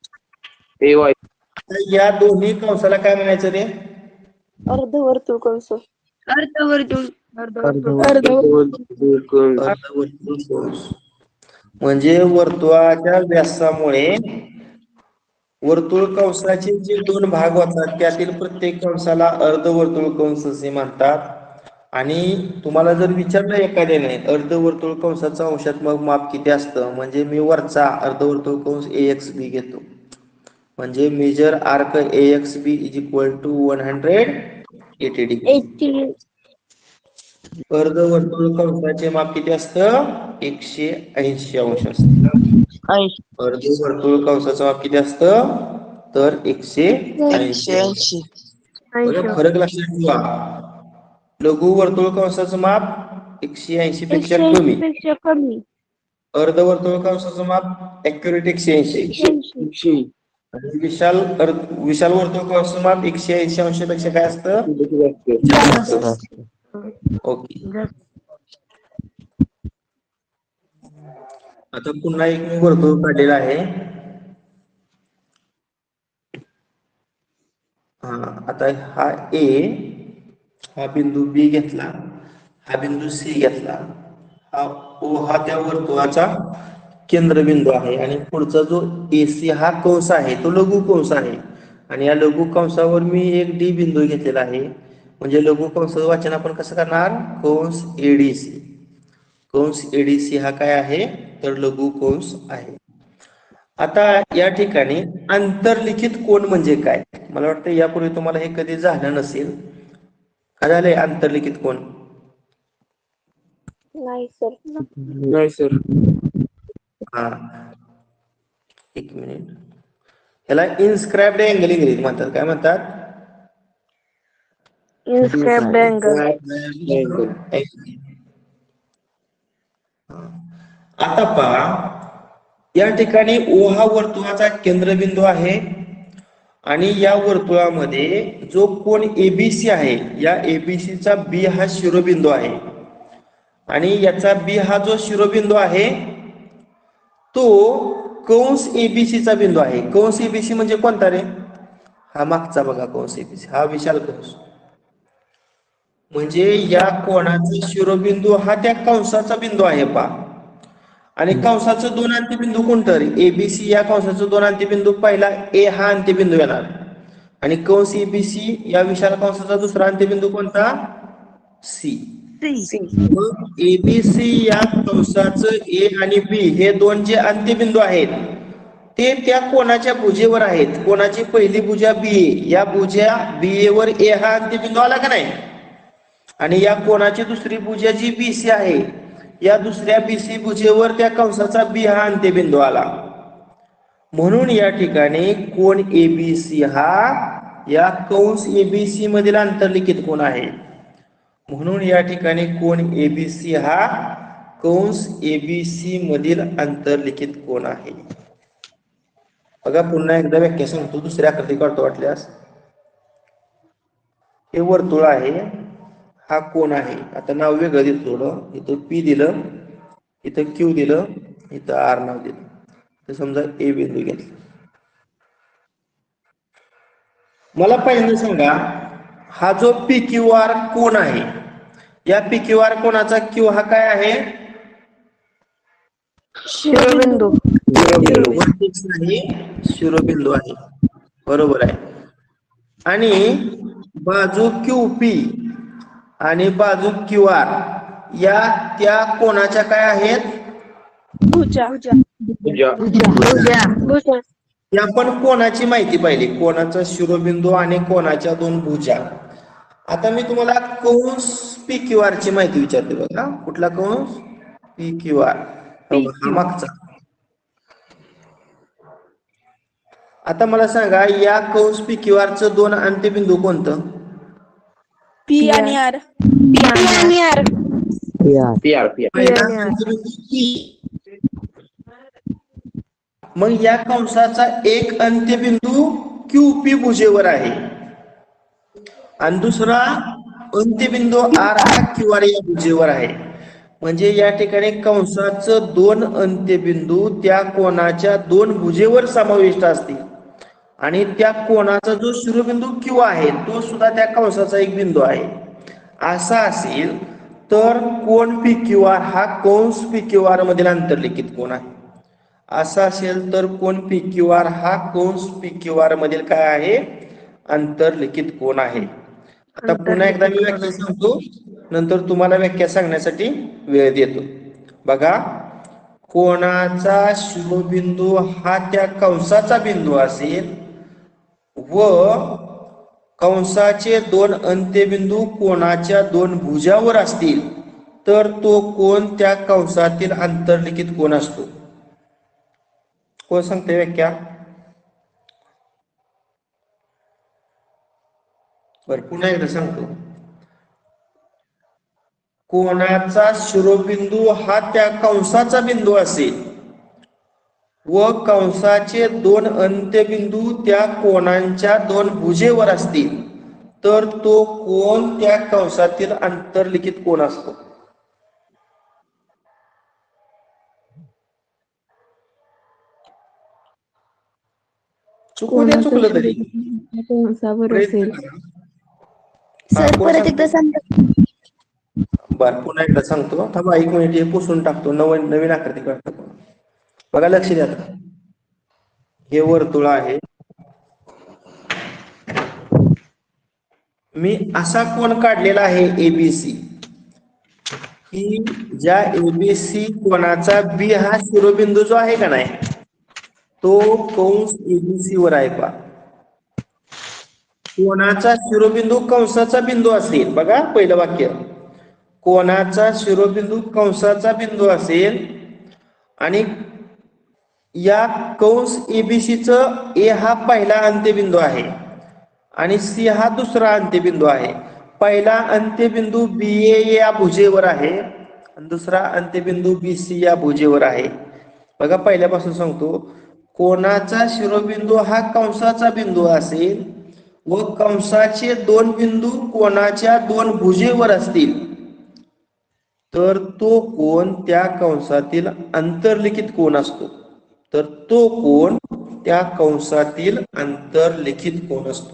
या दोन्ही कंसाला काय म्हणायचं रे? अर्धवर्तुळ कंस. अर्धवर्तुळ. अर्धवर्तुळ कंस. म्हणजे वर्तुळाच्या व्यासामुळे वर्तुळ कंसाचे जे दोन भाग होतात त्यातील प्रत्येक कंसाला अर्धवर्तुळ कंस असे म्हणतात. आणि तुम्हाला जर विचारलं एखाद्याने अर्धवर्तुळ कंसाचं अंशात्मक माप किती असतं, म्हणजे मी वरचा अर्धवर्तुळ कंस AXB घेतो. म्हणजे measure arc AXB is equal to 180 degree. अर्धवर्तुळ कंसाचे माप किती असतं? 180 अंश असतं. अर्धवर्तुळ कंसाचं माप किती असतं? तर 180. बघा, फरक लक्षात ठेवा. लघु वर्तुळ कंसाचं माप 180 पेक्षा कमी. अर्धवर्तुळ कंसाचं माप ऍक्युरेट 180. आणि विशाल वर्तुळ कंसाचं माप 180 अंशापेक्षा काय असतं? ओके. आता पुन्हा एक मी वर्तुळ काढलेला आहे. आता हा A, हा बिंदू B घेतला, हा बिंदू C घेतला, हा O हा त्या वर्तुळाचा केंद्रबिंदू आहे आणि पुढचा जो AC हा कंस आहे तो लघु कंस आहे. आणि या लघु कंसावर मी एक D बिंदू घेतलेला आहे. म्हणजे लघु कंसाचं वाचन आपण कसं करणार? कंस ADC. कंस ADC हा काय आहे? तर लघु कंस आहे. आता या ठिकाणी आंतरलिखित कोन म्हणजे काय? मला वाटतं यापूर्वी तुम्हाला हे कधी झालं नसेल. काय झालंय आंतरलिखित कोन? नाही सर. हा, एक मिनिट. याला इन्स्क्राइब्ड अँगल इंग्रजीत म्हणतात. काय म्हणतात? Inscribed angle. आता पहा, या ठिकाणी O हा वर्तुळाचा केंद्रबिंदू आहे आणि या वर्तुळामध्ये जो कोन ABC आहे, या ABC चा B हा शिरोबिंदू आहे आणि याचा B हा जो शिरोबिंदू आहे तो कंस ABC चा बिंदू आहे. कंस ABC म्हणजे कोणता रे? हा मागचा बघा, कंस ABC हा विशाल कंस. म्हणजे या कोणाचा शिरोबिंदू हा त्या कंसाचा बिंदू आहे पहा. आणि कंसाचं दोन अंत्यबिंदू कोणतं? ABC या कंसाचं दोन अंत्यबिंदू, पहिला A हा अंत्यबिंदू येणार आणि कंस ABC या विशाल कंसाचा दुसरा अंत्यबिंदू कोणता? C. मग ABC या कंसाचं A आणि B हे दोन जे अंत्यबिंदू आहेत ते त्या कोणाच्या भुजेवर आहेत. कोणाची पहिली भुजा BA, या भुजा BA वर A हा अंत्यबिंदू आला का नाही? आणि या कोणाची दुसरी भुजा जी BC आहे, या दुसऱ्या BC भुजेवर त्या कंसाचा B हा अंत्यबिंदू आला. म्हणून या ठिकाणी कोन ABC हा या कंस ABC मधील आंतरलिखित कोन आहे. म्हणून या ठिकाणी कोन ABC हा कंस ABC मधील आंतरलिखित कोन आहे. बघा, पुन्हा एकदा व्याख्या सांगतो, दुसऱ्या आकृती काढतो वाटल्यास. हे वर्तुळ आहे हा कोण आहे. आता नाव वेगळं देतो थोडं. इथं पी दिलं, इथं क्यू दिलं, इथं आर नाव दिलं. तर समजा ए बिंदू घेतला. मला पहिल्यांदा सांगा, हा जो पी क्यू आर कोण आहे, या पी क्यू आर कोणाचा क्यू हा काय आहे? शिरोबिंदू. शिरोबिंदू. वर्टेक्स नाही, शिरोबिंदू आहे. बरोबर आहे. आणि बाजू क्यू पी आणि बाजू क्यू आर या त्या कोणाच्या काय आहेत? भुजा. भुजा. या पण कोणाची माहिती पाहिली, कोणाचा शिरोबिंदू आणि कोणाच्या दोन भुजा. आता मी तुम्हाला कंस पी क्यू आर ची माहिती विचारते बघा. कुठला कंस? P Q R. हा मागचा. आता मला सांगा, या कंस पी क्यू आर चं दोन अंत्यबिंदू कोणतं? पी आणि आर. पहिला अंत्यबिंदू P. मग या कंसाचा एक अंत्यबिंदू क्यू पी भुजेवर आहे आणि दुसरा अंत्यबिंदू आर हा क्यू आर या भुजेवर आहे. म्हणजे या ठिकाणी कंसाचं दोन अंत्यबिंदू त्या कोणाच्या दोन भुजेवर समाविष्ट असतील आणि त्या कोणाचा जो शिरोबिंदू क्यू आहे तो सुद्धा त्या कंसाचा एक बिंदू आहे. असा असेल तर कोन पी क्यू आर हा कंस पी क्यू आर मधील अंतर्लिखित कोन आहे. असा असेल तर कोन पी क्यू आर हा कंस पी क्यू आर मधील काय आहे? अंतर्लिखित कोन आहे. आता पुन्हा एकदा मी व्याख्या सांगतो, नंतर तुम्हाला व्याख्या सांगण्यासाठी वेळ देतो. बघा, कोणाचा शिरोबिंदू हा त्या कंसाचा बिंदू असेल व कंसाचे दोन अंत्यबिंदू कोणाच्या दोन भुजावर असतील तर तो कोण त्या कंसातील अंतर्लिखित कोण असतो. कोण सांगते व्याख्या? बर, पुन्हा एकदा सांगतो. कोणाचा शिरोबिंदू हा त्या कंसाचा बिंदू असेल व कंसाचे दोन अंत्यबिंदू त्या कोणांच्या दोन भुजेवर असतील तर तो कोण त्या कंसातील अंतर्लिखित कोण असतो. चुकू दे, चुकलं तरी कंसावर असेल. सर परत एकदा सांगा. बर, पुन्हा एकदा सांगतो. थांबा एक मिनिट, हे पुसून टाकतो. नवीन आकृती काढतो. बघा, लक्ष द्या. हे वर्तुळ आहे. मी असा कोन काढलेला आहे एबीसी, की ज्या एबीसी कोणाचा बी हा शिरोबिंदू जो आहे का नाही तो कंस एबीसी वर आहे. पा कोणाचा शिरोबिंदू कंसाचा बिंदू असेल, बघा पहिलं वाक्य, कोणाचा शिरोबिंदू कंसाचा बिंदू असेल आणि या कंस एबीसी च ए हा पहिला अंत्यबिंदू आहे आणि सी हा दुसरा अंत्यबिंदू आहे. पहिला अंत्यबिंदू बी ए या भुजेवर आहे आणि दुसरा अंत्यबिंदू बी सी या भुजेवर आहे. बघा, पहिल्यापासून सांगतो. कोणाचा शिरोबिंदू हा कंसाचा बिंदू असेल व कंसाचे दोन बिंदू कोणाच्या दोन भुजेवर असतील तर तो कोण त्या कंसातील अंतर्लिखित कोण असतो. तर तो कोण त्या कंसातील अंतर्लिखित कोण असतो.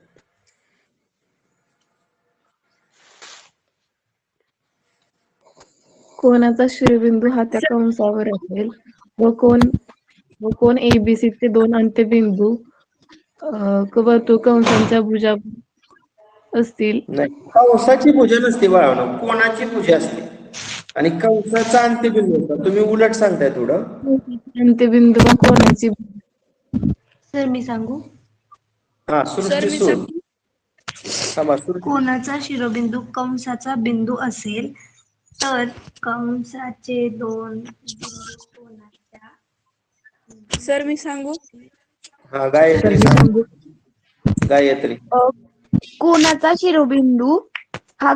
कोणाचा शिरोबिंदू हा त्या कंसावर असेल व कोण एबीसी चे दोन अंत्यबिंदू वर्तुळ कंसांच्या भुजा असतील. नाही, कंसाची पूजा नसते बाळांनो, कोणाची पूजा असते आणि कंसाचा अंत्यबिंदू होता. तुम्ही उलट सांगताय थोडं. अंत्यबिंदू व कोणाची. सर मी सांगू. हा, सृष्टी सूर. कोणाचा शिरोबिंदू कंसाचा बिंदू असेल तर कंसाचे दोन बिंदू कोणाच्या. सर मी सांगू. हा, गायत्री सांग. गायत्री. कोणाचा शिरोबिंदू हा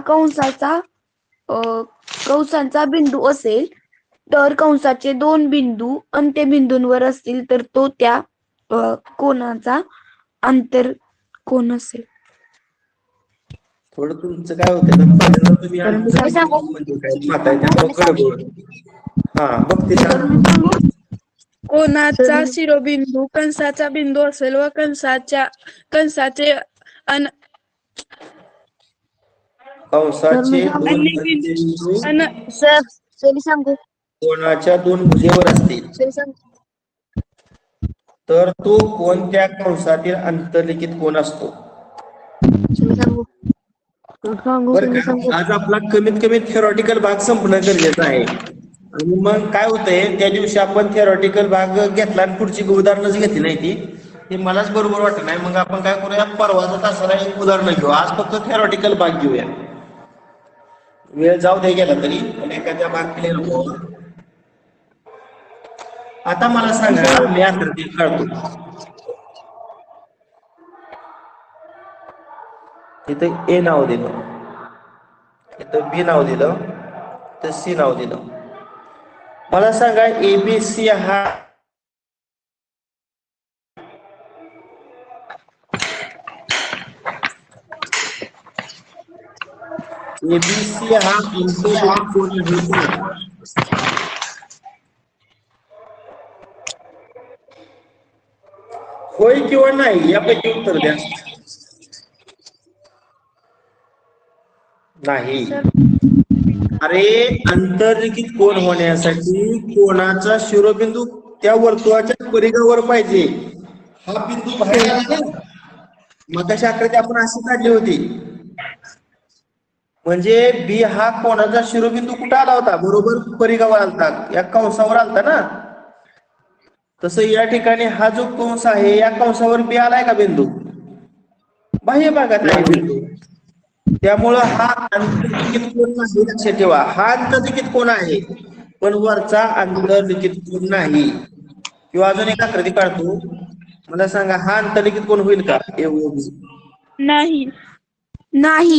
कंसाचा बिंदू असेल तर कंसाचे दोन बिंदू अंत्यबिंदूंवर असतील तर तो त्या कोणाचा आंतर कोण असेल. थोडं तुमचं काय होतं ना, पहिल्यांदा तुम्ही आंतरलिखित म्हणजे काय पाहताय त्यामुळे गडबड. हा बघते कोणाचा शिरोबिंदू कंसाचा बिंदू असेल व कंसाचे अन कंसाचे दोन अन्य अंत्यबिंदू अन कोणाच्या दोन भुजेवर असतील तर तो कोणत्या कंसातील अंतर्लिखित कोण असतो. बरं का, आज आपला कमीत कमी थेरॉटिकल भाग संपणं गरजेचं आहे. आणि मग काय होतंय, त्या दिवशी आपण थेरॉटिकल भाग घेतला आणि पुढची उदाहरणच घेतली नाही ती, हे मलाच बरोबर वाटत नाही. मग आपण काय करूया, परवाचा तासाला एक उदाहरण घेऊ, आज फक्त थेरॉटिकल भाग घेऊया. वेळ जाऊ दे गेला तरी पण एखाद्या भाग क्लिअर हो. आता मला सांगा, मी आकृती काढतो. इथं ए नाव दिलं, इथं बी नाव दिलं, इथं सी नाव दिलं. मला सांगा एबीसी हा एबीसी हा अंतर्लिखित कोण आहे? होय किंवा नाही यापैकी उत्तर द्या. नाही. अरे अंतर्लिखित कोण होण्यासाठी कोणाचा शिरोबिंदू त्या वर्तुळाच्या परिघावर पाहिजे. हा बिंदू बाहेर आला ना, मगाशी आकृती आपण अशी काढली होती. म्हणजे बी हा कोणाचा शिरोबिंदू कुठे आला होता, बरोबर परिघावर आलता, या कंसावर आलता ना. तसं या ठिकाणी हा जो कंस आहे या कंसावर बी आलाय का बिंदू, बाह्य भागात आहे बिंदू. त्यामुळं हा अंतर्लिखित कोण नाही, लक्षात ठेवा. हा अंतर्लिखित कोण आहे पण वरचा अंतर्लिखित कोण नाही. किंवा अजून एक आकृती काढतो, मला सांगा हा अंतर्लिखित कोण होईल का? नाही. नाही.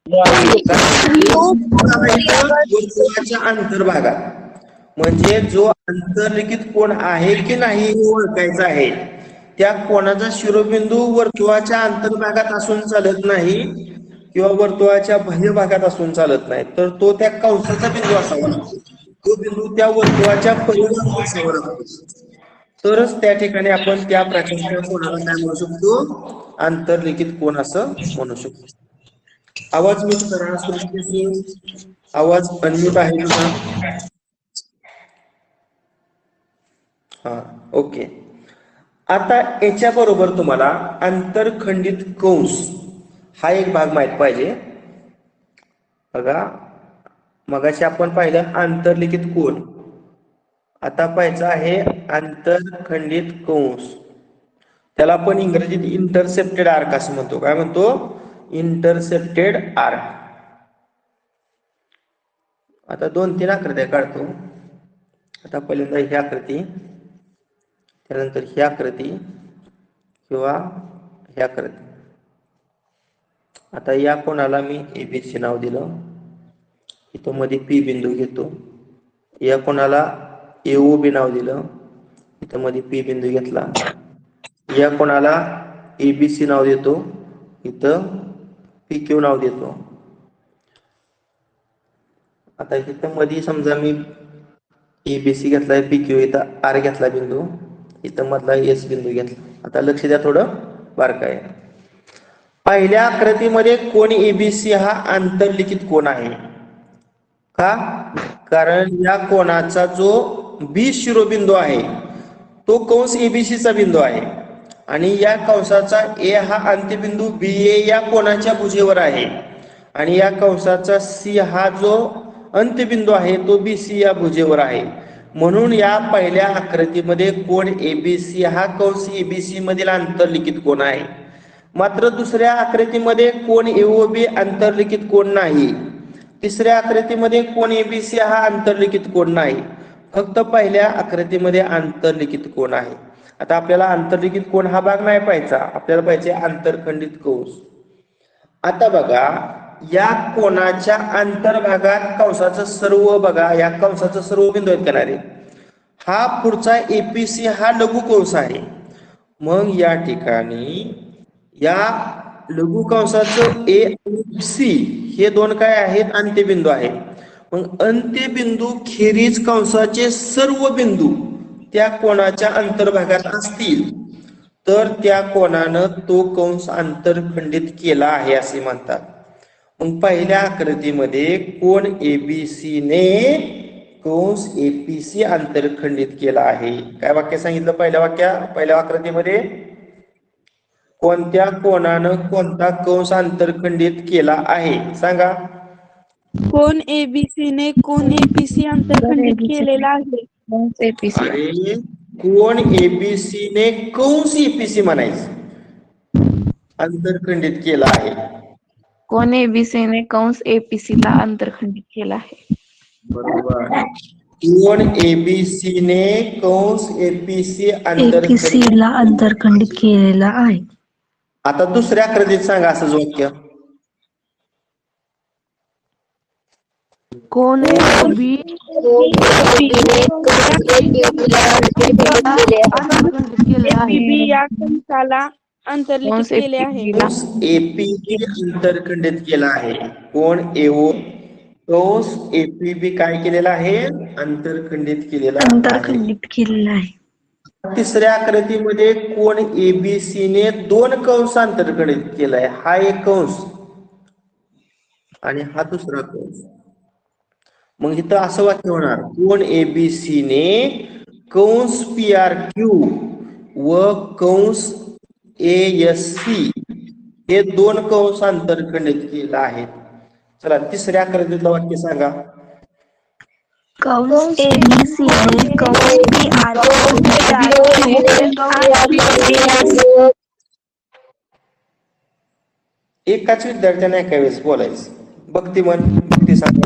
वर्तुळाच्या अंतर्भागात, म्हणजे जो अंतर्लिखित कोण आहे की नाही हे ओळखायचं आहे. त्या कोणाचा शिरोबिंदू वर्तुळाच्या अंतर्भागात असून चालत नाही किंवा वर्तुळाच्या बाह्य भागात असून चालत नाही, तर तो त्या कंसाचा बिंदू असावा. तो बिंदू त्या वर्तुळाच्या परिघावर असावा लागतो. तरच त्या ठिकाणी आपण त्या प्रकारच्या कोणाला काय म्हणू शकतो, अंतर्लिखित कोण असं म्हणू शकतो. आवाज म्यूट करा, आवाज अनम्यूट आहे तुझा. हा ओके. आता याच्या बरोबर तुम्हाला आंतरखंडित कंस हा एक भाग माहित पाहिजे. बघा, मगाशी आपण पाहिलं आंतरलिखित कोन, आता पाहायचं आहे आंतरखंडित कंस. त्याला आपण इंग्रजीत इंटरसेप्टेड आर्क असं म्हणतो. काय म्हणतो? Intercepted arc. आता 2-3 आकृत्या काढतो. आता पहिल्यांदा ही आकृती, त्यानंतर ही आकृती किंवा ही आकृती. आता या कोणाला मी एबीसी नाव दिलं, इथं मध्ये पी बिंदू घेतो. या कोणाला एओबी नाव दिलं, इथं मध्ये पी बिंदू घेतला. या कोणाला एबीसी नाव देतो, इथं पी क्यू नाव देतो. आता इथं मध्ये समजा मी एबीसी घेतलाय, पी क्यू इथं आर घेतला बिंदू, इथं मधला एस बिंदू घेतला. आता लक्ष द्या थोडं बारकाई. पहिल्या आकृतीमध्ये कोण एबीसी हा आंतरलिखित कोण आहे का? कारण या कोणाचा जो बी शिरोबिंदू आहे तो कंस एबीसीचा बिंदू आहे आणि या कंसाचा ए हा अंत्यबिंदू बी ए या कोणाच्या भुजेवर आहे आणि या कंसाचा सी हा जो अंत्यबिंदू आहे तो बी सी या भुजेवर आहे. म्हणून या पहिल्या आकृतीमध्ये कोण एबीसी हा कंस एबीसी मधील आंतरलिखित कोण आहे. मात्र दुसऱ्या आकृतीमध्ये कोण एओबी आंतरलिखित कोण नाही. तिसऱ्या आकृतीमध्ये कोण एबीसी हा आंतरलिखित कोण नाही. फक्त पहिल्या आकृतीमध्ये आंतरलिखित कोण आहे. आता आपल्याला आंतरलिखित कोण हा भाग नाही पाहायचा, आपल्याला पाहिजे आंतरखंडित कंस. आता बघा, या कोणाच्या अंतर्भागात कंसाचं सर्व, बघा या कंसाचं सर्व बिंदू आहेत करणारे. हा पुढचा एपीसी हा लघु कंस आहे. मग या ठिकाणी या लघु कंसाचं ए आणि सी हे दोन काय आहेत? अंत्यबिंदू आहे. मग अंत्यबिंदू खेरीज कंसाचे सर्व बिंदू त्या कोणाच्या अंतर्भागात असतील तर त्या कोणानं तो कंस आंतरखंडित केला आहे असे म्हणतात. मग पहिल्या आकृतीमध्ये कोण एबीसी ने कंस एपीसी आंतरखंडित केला आहे. काय वाक्य सांगितलं पहिल्या आकृतीमध्ये? कोणत्या कोणानं कोणता कंस आंतरखंडित केला आहे सांगा. कोण एबीसी ने कोण एपीसी आंतरखंडित केलेला आहे. आणि कोण एबीसी ने कंस एपीसी म्हणायचं आंतरखंडित केला आहे. कोण एबीसी ने कंस एपीसी ला आंतरखंडित केला आहे. बरोबर. कोण एबीसी ने कंस एपीसी ला आंतरखंडित केलेला आहे. आता दुसऱ्या आकृतीत सांगा असंच वाक्य. कोण बी एबीबी या कंसाला आंतरलिखित केले आहे. एपीबी आंतरखंडित केला आहे. कोण एओ कंस एपीबी काय केलेला आहे? आंतरखंडित केलेला आहे. आंतरखंडित केलेला आहे. तिसऱ्या आकृतीमध्ये कोण एबीसी ने दोन कंस आंतरखंडित केलाय. हा एक कंस आणि हा दुसरा कंस. मग इथं असं वाक्य होणार कोण एबीसी ने कंस पी आर क्यू व कंस एएससी हे दोन कंस आंतरखंडित केलं आहेत. चला तिसऱ्या आकृतीतलं वाक्य सांगा. कंस एबीसी ने कंस पीआर एकाच विद्यार्थ्याने एका वेळेस बोलायचं. भक्ती सांगा.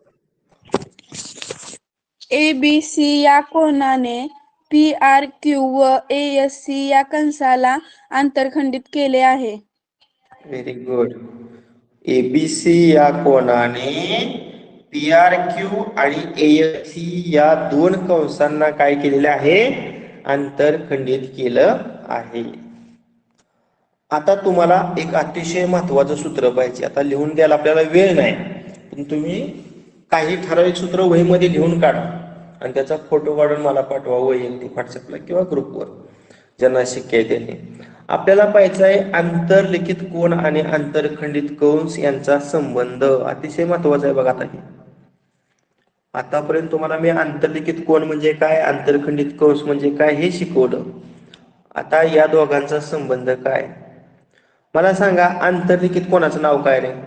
एबीसी या कोणाने पी आर क्यू व एएससी या कंसाला आंतरखंडित केले आहे. Very good. एबीसी या कोणाने पी आर क्यू आणि एएससी या दोन कंसांना काय केलेले आहे? आंतरखंडित केलं आहे. आता तुम्हाला एक अतिशय महत्वाचं सूत्र पाहिजे. आता लिहून द्यायला आपल्याला वेळ नाही, पण तुम्ही काही ठराविक सूत्र वहीमध्ये लिहून काढा आणि त्याचा फोटो काढून मला पाठवा वैयक्तिक व्हॉट्सअपला किंवा ग्रुपवर ज्यांना शक्य आहे त्यांनी. आपल्याला पाहायचं आहे आंतरलिखित कोण आणि आंतरखंडित कंस यांचा संबंध. अतिशय महत्वाचा आहे बघा. आतापर्यंत तुम्हाला मी आंतरलिखित कोण म्हणजे काय, आंतरखंडित कंस म्हणजे काय हे शिकवलं. आता या दोघांचा संबंध काय मला सांगा. आंतरलिखित कोणाचं नाव काय रे?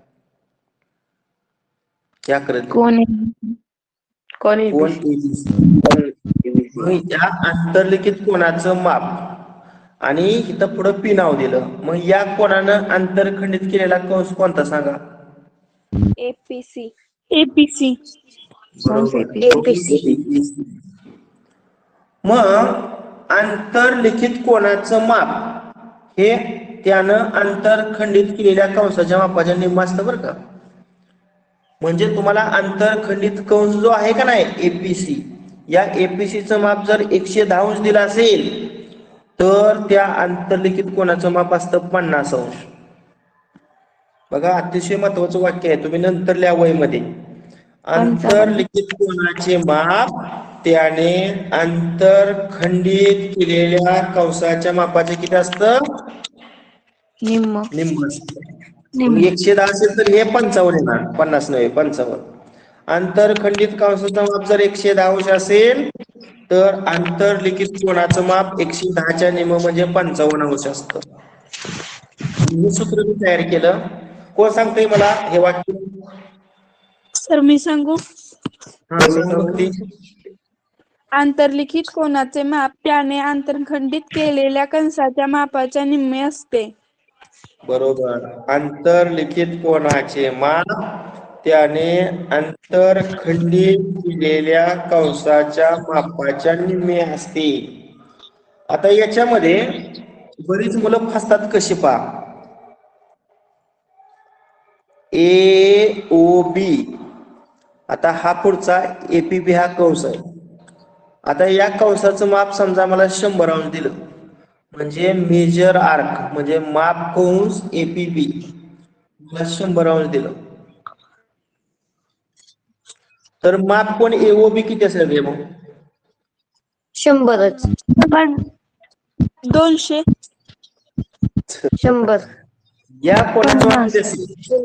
या आंतरलिखित कोणाचं माप आणि इथं पुढं पी नाव दिलं. मग या कोणानं आंतरखंडित केलेला कंस कोणता सांगा. एपीसी. एपीसी. मग आंतरलिखित कोणाचं माप हे त्यानं आंतरखंडित केलेल्या कंसाच्या मापाच्या निम्म असतं बरं का. म्हणजे तुम्हाला आंतरखंडित कंस जो आहे का नाही एपीसी, या एपीसीचं माप जर 110 अंश दिलं असेल तर त्या आंतरलिखित कोणाचं माप असतं 50 अंश. बघा अतिशय महत्वाचं वाक्य आहे, तुम्ही नंतर लिहा वहीमध्ये. आंतरलिखित कोणाचे माप त्याने आंतरखंडित केलेल्या कंसाच्या मापाचे किती असतं? निम्म असतं. 110 असेल तर हे 55 येणार, 50 नव्हे 55. आंतरखंडित कंसाचं माप जर 110 अंश असेल तर आंतरलिखित कोणाचं माप 110च्या निम्म म्हणजे 55 अंश असतं. हे सूत्र मी तयार केलं. कोण सांगतोय मला हे वाक्य? सर मी सांगू. हा, आंतरलिखित कोणाचे माप त्याने आंतरखंडित केलेल्या कंसाच्या मापाच्या निम्मे असते. बरोबर. आंतरलिखित कोणाचे माप त्याने आंतरखंडित केलेल्या कंसाच्या मापाच्या निम्मे असते. आता याच्यामध्ये बरीच मुलं फसतात कशी पहा. ए ओ बी, आता हा पुढचा एपीबी हा कंस आहे. आता या कंसाचं माप समजा मला 100 अंश दिलं, म्हणजे मेजर आर्क म्हणजे माप कंस एपीबी मला 100 अंश दिलं, तर माप कोण एओबी किती असेल रे मग? 100च. पण 200. 100. या कोणाचं माप 50. किती असेल?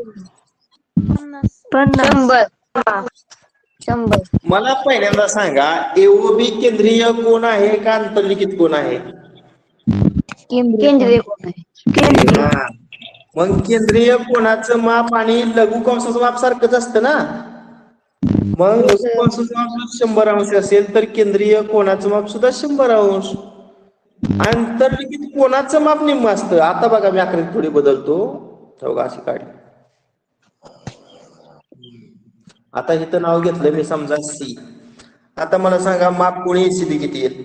50. 100. 100. मला पहिल्यांदा सांगा, एओबी केंद्रीय कोण आहे का आंतरलिखित कोण आहे? केंद्रीय कोण आहे? हा. मग केंद्रीय कोणाचं माप आणि लघु कंसाचं माप सारखंच असतं ना. मग लघु कंसाचं माप 100 अंश असेल तर केंद्रीय कोणाचं माप सुद्धा 100 अंश. आंतरलिखित कोणाचं माप निम्म असतं. आता बघा मी आकृती थोडी बदलतो, बघा अशी काढली. आता इथं नाव घेतलं मी समजा सी. आता मला सांगा माप कोणी एसीबी किती आहे?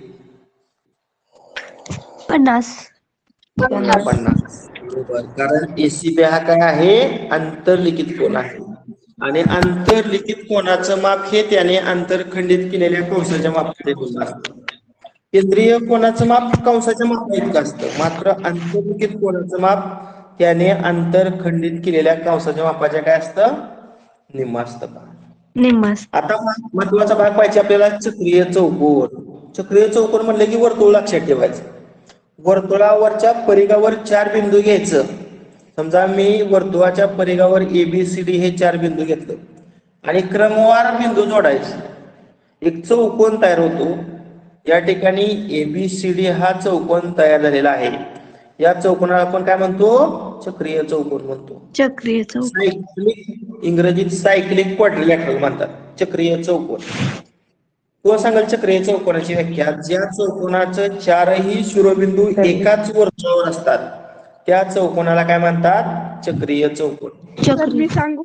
50. 50. बरोबर, कारण एसीबी हा काय आहे? आंतरलिखित कोण आहे. आणि आंतरलिखित कोणाचं माप हे त्याने आंतरखंडित केलेल्या कंसाच्या मापाचे असतं. केंद्रीय कोणाचं माप कंसाच्या मापा इतकं असतं, मात्र आंतरलिखित कोणाचं माप त्याने आंतरखंडित केलेल्या कंसाच्या मापाच्या काय असतं? निम्म असतं. निम्मास. आता महत्वाचा भाग पाहिजे आपल्याला, चक्रीय चौकोन. चक्रीय चौकोन म्हणलं की वर्तुळ लक्षात ठेवायचं. वर्तुळावरच्या परिघावर 4 बिंदू घ्यायचं. समजा मी वर्तुळाच्या परिघावर ABCD हे 4 बिंदू घेतलं आणि क्रमवार बिंदू जोडायचे, एक चौकोन तयार होतो. या ठिकाणी ABCD हा चौकोन तयार झालेला आहे. या चौकोनाला आपण काय म्हणतो? चक्रीय चौकोन म्हणतो. चक्रीय चौकोन. सायक्लिक, इंग्रजीत सायक्लिक क्वाड्रिलॅटरल म्हणतात चक्रीय चौकोन. कोण सांगेल चक्रीय चौकोनाची व्याख्या? ज्या चौकोनाचं 4ही शिरोबिंदू एकाच वर्तुळावर असतात त्या चौकोनाला काय म्हणतात? चक्रीय चौकोन. तर मी सांगू?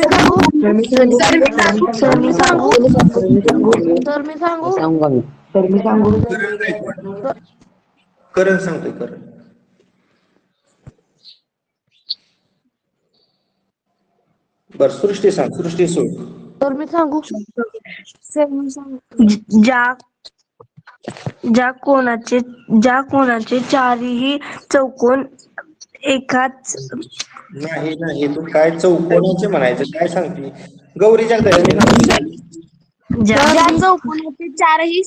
करण सांगतोय. करण बर, सृष्टी सांग. सृष्टी सोड. तर मी सांगू. ज्या कोणाचे चारही चौकोन एकाच नाही तू काय चौकोनाचे म्हणायचं, काय सांगते? गौरी जगदाळे ज्या चौकोनाचे चारही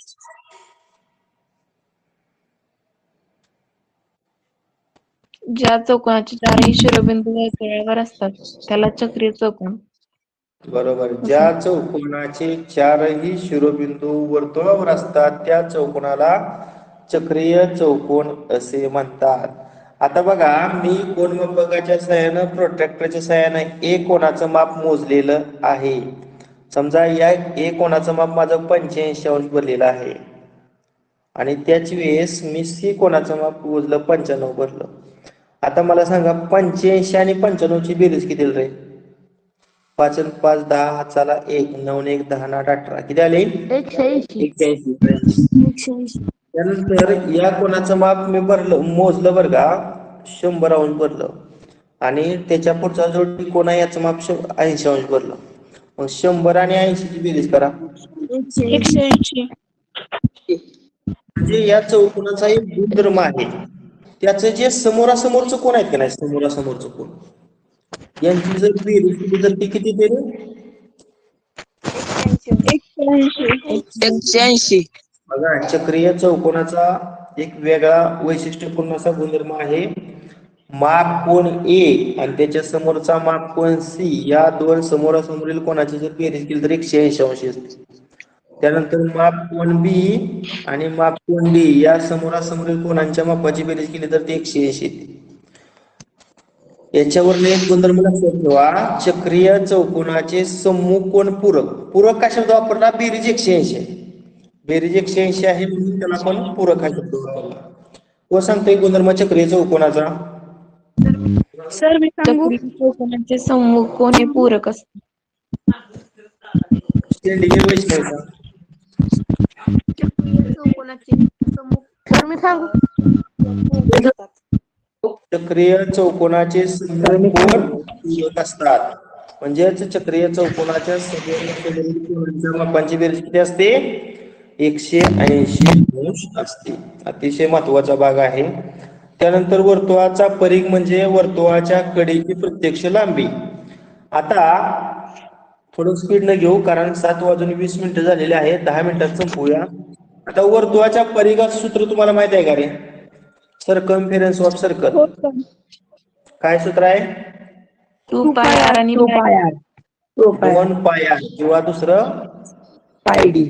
ज्या चौकोनाचे चारही शिरोबिंदू वर्तुळावर असतात त्याला चक्रीय चौकोन. बरोबर. ज्या चौकोनाचे 4ही शिरोबिंदू वर्तुळावर असतात त्या चौकोनाला चक्रीय चौकोन असे म्हणतात. आता बघा, मी कोनमापकाच्या सहाय्यानं, प्रोट्रॅक्टरच्या सहाय्यानं ए कोणाचं माप मोजलेलं आहे. समजा या ए कोणाचं माप माझं 85 अंश भरलेलं आहे आणि त्याच वेळेस मी सी कोणाचं माप मोजलं 95 भरलं. आता मला सांगा 85 आणि 95 ची बेरीज किती रे? 5 आणि 5 10, हाताला 1, 9 आणि 1 10 8 18 किती आले? 81. त्यानंतर या कोणाचं माप मी भरलं, मोजलं बरं का, 100 अंश भरलं आणि त्याच्या पुढचा जो कोण आहे याचं माप 80 अंश भरलं. मग 100 आणि 80 ची बेरीज करा. 180. म्हणजे या चौकोनाचा एक गुणधर्म आहे, त्याचं जे समोरासमोरचं कोण आहेत का नाही, समोरासमोरचं कोण, यांची जर बेरीज केली तर ती किती बेरीज? 180. बघा, चक्रीय चौकोनाचा एक वेगळा वैशिष्ट्यपूर्ण असा गुणधर्म आहे. माप कोण ए आणि त्याच्या समोरचा माप कोण सी, या दोन समोरासमोरील कोणाची जर बेरीज केली तर 180 अंश असते. त्यानंतर माप कोण बी आणि माप कोण डी या समोरासमोरील कोणांच्या मापाची बेरीज केली तर ते 180 येते. याच्यावर एक गुणधर्म लक्षात ठेवा, चक्रीय चौकोनाचे सम्मुख कोण पूरक. पूरक का शब्द वापरला? बेरीज 180 आहे. बेरीज 180 आहे म्हणून त्याला आपण पूरक हा शब्द वापरला. व सांगतोय गुणधर्म चक्रीय चौकोनाचा. सर मी सांगू? चक्रीय चौकोनाचे सम्मुख कोण हे पूरक असते. तर मी सांगू. चक्रीय चौकोनाचे सम्मुख कोण पूरक असतात. म्हणजेच चक्रीय चौकोनाच्या समोरासमोरील कोणांच्या मापांची बेरीज किती असते? 180 अंश असते. अतिशय महत्वाचा भाग आहे. त्यानंतर वर्तुळाचा परिघ म्हणजे वर्तुळाच्या कडेची प्रत्यक्ष लांबी. आता थोडं स्पीड न घेऊ कारण 7:20 झालेले आहेत. 10 मिनिटात संपवूया. आता वर्तुळाच्या परिघाचं सूत्र तुम्हाला माहित आहे का रे? Circumference of circle. हो सर. काय सूत्र आहे? 2 पाय आर आणि 2 पाय आर 2 पाय 2 पाय आर किंवा दुसरं पाय डी.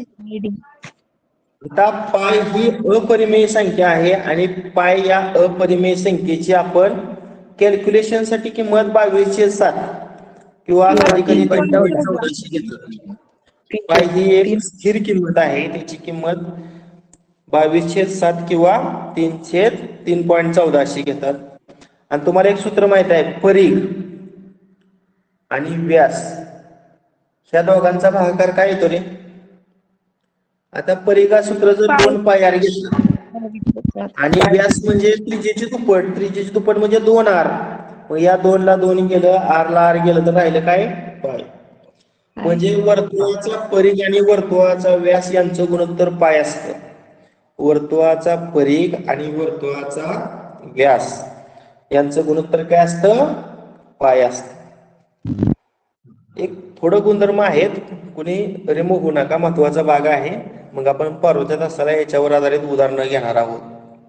आता पाय ही अपरिमेय संख्या आहे आणि पाय या अपरिमेय संख्येची आपण कॅल्क्युलेशन साठी किंमत 22/7 किंवा कधी कधी 14 घेतो. पाय ही एक स्थिर किंमत आहे. त्याची किंमत 22/7 किंवा 3/3.14 घेतात. आणि तुम्हाला एक सूत्र माहित आहे, परिघ आणि व्यास ह्या दोघांचा भागाकार काय येतो रे? आता परिघा सूत्र जर 2 पाय आर घेतलं आणि व्यास म्हणजे त्रिज्येची दुप्पट म्हणजे 2 आर. मग या 2 ला 2 गेलं, आर ला आर गेलं तर राहिलं काय? पाय. म्हणजे वर्तुळाचा परिघ आणि वर्तुळाचा व्यास यांचं गुणोत्तर पाय असतं. वर्तुळाचा परिघ आणि वर्तुळाचा व्यास यांचं गुणोत्तर काय असतं? पाय असतं. एक थोडं गुणधर्म आहेत, कुणी रिमूव्ह होऊ नका, महत्वाचा भाग आहे. मग आपण पार्वत्यात असताना याच्यावर आधारित उदाहरणं घेणार आहोत.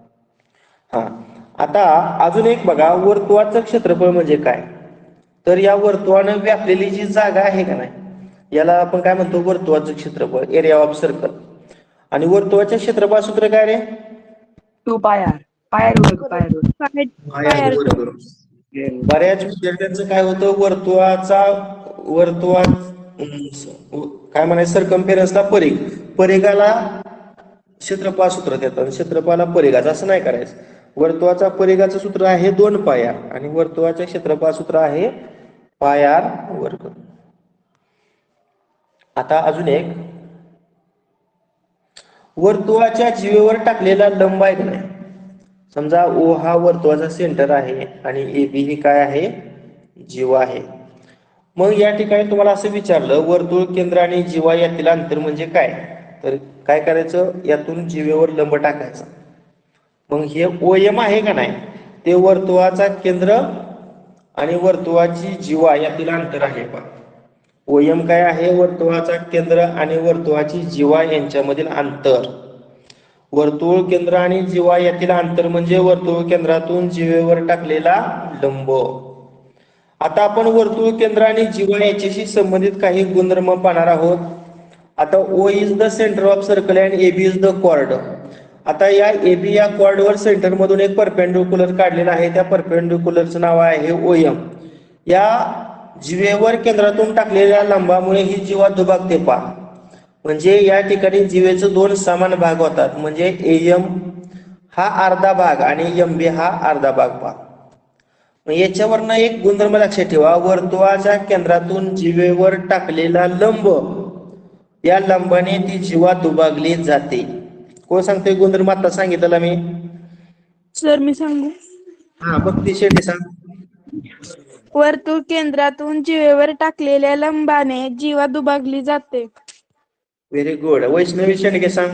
आता अजून एक बघा, वर्तुळाचं क्षेत्रफळ म्हणजे काय? तर या वर्तुळानं व्यापलेली जी जागा आहे का नाही, याला आपण काय म्हणतो? वर्तुळाचं क्षेत्रफळ, एरिया ऑफ सर्कल. आणि वर्तुळाच्या क्षेत्रफळ सूत्र काय रे? 2 पाय आर पाय वर्ग पाय वर्ग. बऱ्याच विद्यार्थ्यांचं काय होतं, वर्तुळात काय म्हणायचं, सर्कमफेरन्सला परिघाला क्षेत्रफळ सूत्र देतात, क्षेत्रफळाला परिघाचं. असं नाही करायचं. वर्तुळाचा परिघाचं सूत्र आहे 2 पाय आर आणि वर्तुळाच्या क्षेत्रफळ सूत्र आहे पाय आर वर्ग. आता अजून एक, वर्तुळाच्या जीवेवर टाकलेला लंब आहे का नाही, समजा ओ हा वर्तुळाचा सेंटर आहे आणि ए बी ही काय आहे? जीवा आहे. मग या ठिकाणी तुम्हाला असं विचारलं, वर्तुळ केंद्र आणि जीवा यातील अंतर म्हणजे काय? तर काय करायचं, यातून जीवेवर लंब टाकायचा. मग हे OM आहे का नाही, ते वर्तुळाचा केंद्र आणि वर्तुळाची जीवा यातील अंतर आहे. OM काय आहे? वर्तुळाचा केंद्र आणि वर्तुळाची जीवा यांच्यामधील अंतर. वर्तुळ केंद्र आणि जीवा यातील अंतर म्हणजे वर्तुळ केंद्रातून जीवेवर टाकलेला लंब. आता आपण वर्तुळ केंद्र आणि जीवा याच्याशी संबंधित काही गुणधर्म पाहणार आहोत. आता O is the centre of circle and AB is the chord. आता या AB या कॉर्डवर सेंटर मधून एक परपेंडिक्युलर काढलेला आहे. त्या परपेंडिक्युलरचं नाव आहे OM. या जीवेवर केंद्रातून टाकलेल्या लंबामुळे ही जीवा दुभागते पहा. म्हणजे या ठिकाणी जीवेचे 2 समान भाग होतात. म्हणजे AM हा अर्धा भाग आणि MB हा अर्धा भाग पहा. याच्यावरनं एक गुणधर्म लक्षात ठेवा, वर्तुळाच्या केंद्रातून जीवेवर टाकलेला लंब, या लंबाने ती जीवा दुभागली जाते. कोण सांगतोय गुणधर्म? आता सांगितलं मी. सर मी सांगू? भक्ती शेट्टी सांग. वर्तुळ केंद्रातून जीवेवर टाकलेल्या लंबाने जीवा दुभागली जाते. Very good. वैष्णवी शेंडके सांग.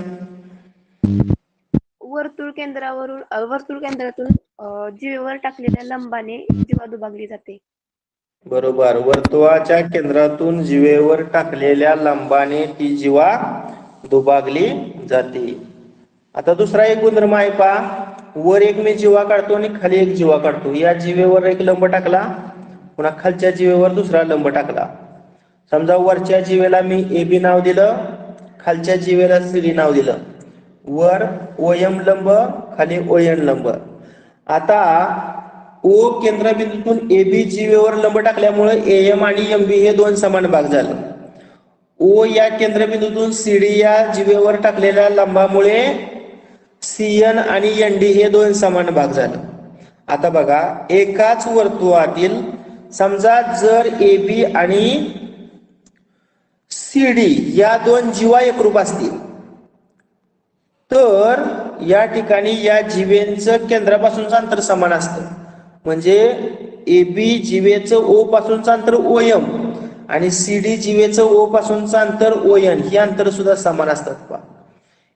वर्तुळ केंद्रातून जीवेवर टाकलेल्या लंबाने जीवा दुभागली जाते. बरोबर. वर्तुळाच्या केंद्रातून जीवेवर टाकलेल्या लंबाने ती जीवा दुभागली जाते. आता दुसरा एक गुणधर्म आहे पहा, वर एक मी जीवा काढतो आणि खाली एक जीवा काढतो. या जीवेवर एक लंब टाकला, पुन्हा खालच्या जीवेवर दुसरा लंब टाकला. समजा वरच्या जीवेला मी AB नाव दिलं, खालच्या जीवेला CD नाव दिलं. वर OM लंब, खाली ON लंब. आता O केंद्रबिंदूतून AB जीवेवर लंब टाकल्यामुळे AM आणि MB हे 2 समान भाग झाले. O या केंद्रबिंदूतून CD या जीवेवर टाकलेल्या लंबामुळे CN आणि ND हे 2 समान भाग झाले. आता बघा, एकाच वर्तुळातील समजा जर AB आणि CD या 2 जीवा एकरूप असतील तर या ठिकाणी या जीवेचं केंद्रापासूनचं अंतर समान असतं. म्हणजे AB जीवेचं O पासूनचं अंतर OM आणि CD जीवेचं O पासूनचं अंतर ON हे अंतर सुद्धा समान असतात.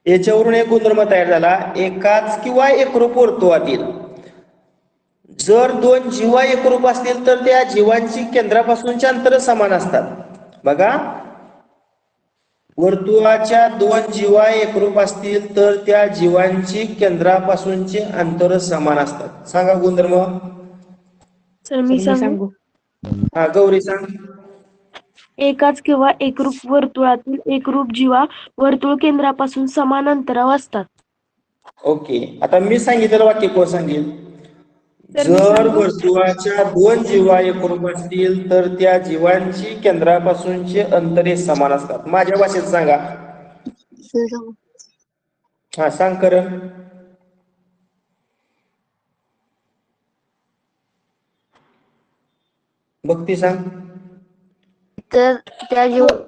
याच्यावरून एक गुणधर्म तयार झाला, एकाच किंवा एकरूप वर्तुळातील जर दोन जीवा एकरूप असतील तर त्या जीवांची केंद्रापासूनचे अंतर समान असतात. बघा, वर्तुळाच्या दोन जीवा एकरूप असतील तर त्या जीवांची केंद्रापासूनचे अंतर समान असतात. सांगा गुणधर्म. सर मी सांगू. हा गौरी सांग. एकाच किंवा एकरूप वर्तुळातील एकरूप जीवा वर्तुळ केंद्रापासून समान अंतरावर असतात. ओके, आता मी सांगितलेलं वाक्य कोण सांगेल. तर मी जर सांगू? वर्तुळाच्या दोन जीवा एकरूप असतील तर त्या जीवांची केंद्रापासूनचे अंतरे समान असतात. माझ्या भाषेत सांगा. हा सांग करण. भक्ती सांग. तर त्या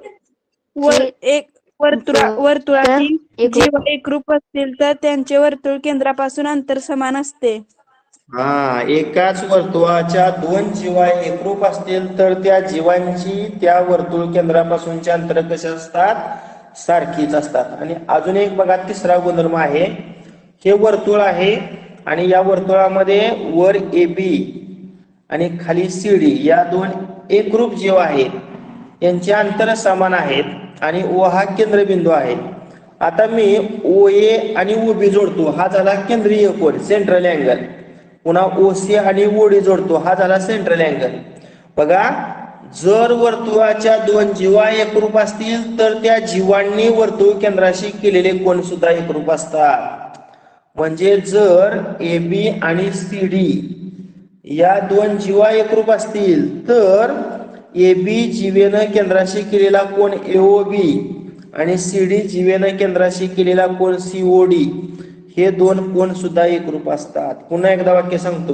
वर्तुळातील एकरूप- जीव एकरूप असतील तर त्यांचे वर्तुळ केंद्रापासून अंतर समान असते. हा, एकाच वर्तुळाच्या दोन जीवा एकरूप असतील तर त्या जीवांची त्या वर्तुळ केंद्रापासूनचे अंतर कसे असतात, सारखीच असतात. आणि अजून एक बघा, तिसरा गुणधर्म आहे. हे वर्तुळ आहे आणि या वर्तुळामध्ये वर AB आणि खाली CD या दोन एकरूप जीव आहेत, यांचे अंतर समान आहेत आणि O हा केंद्रबिंदू आहे. आता मी OA आणि OB जोडतो, हा झाला केंद्रीय कोन, सेंट्रल अँगल. पुन्हा OC आणि OD जोडतो, हा झाला सेंट्रल अँगल. बघा, जर वर्तुळाच्या दोन जीवा एकरूप असतील तर त्या जीवांनी वर्तुळ केंद्राशी केलेले कोन सुद्धा एकरूप असतात. म्हणजे जर AB आणि CD या दोन जीवा एकरूप असतील तर AB जीवेनं केंद्राशी केलेला कोन AOB आणि CD जीवेनं केंद्राशी केलेला कोन COD हे दोन कोन सुद्धा एकरूप असतात. पुन्हा एकदा वाक्य सांगतो.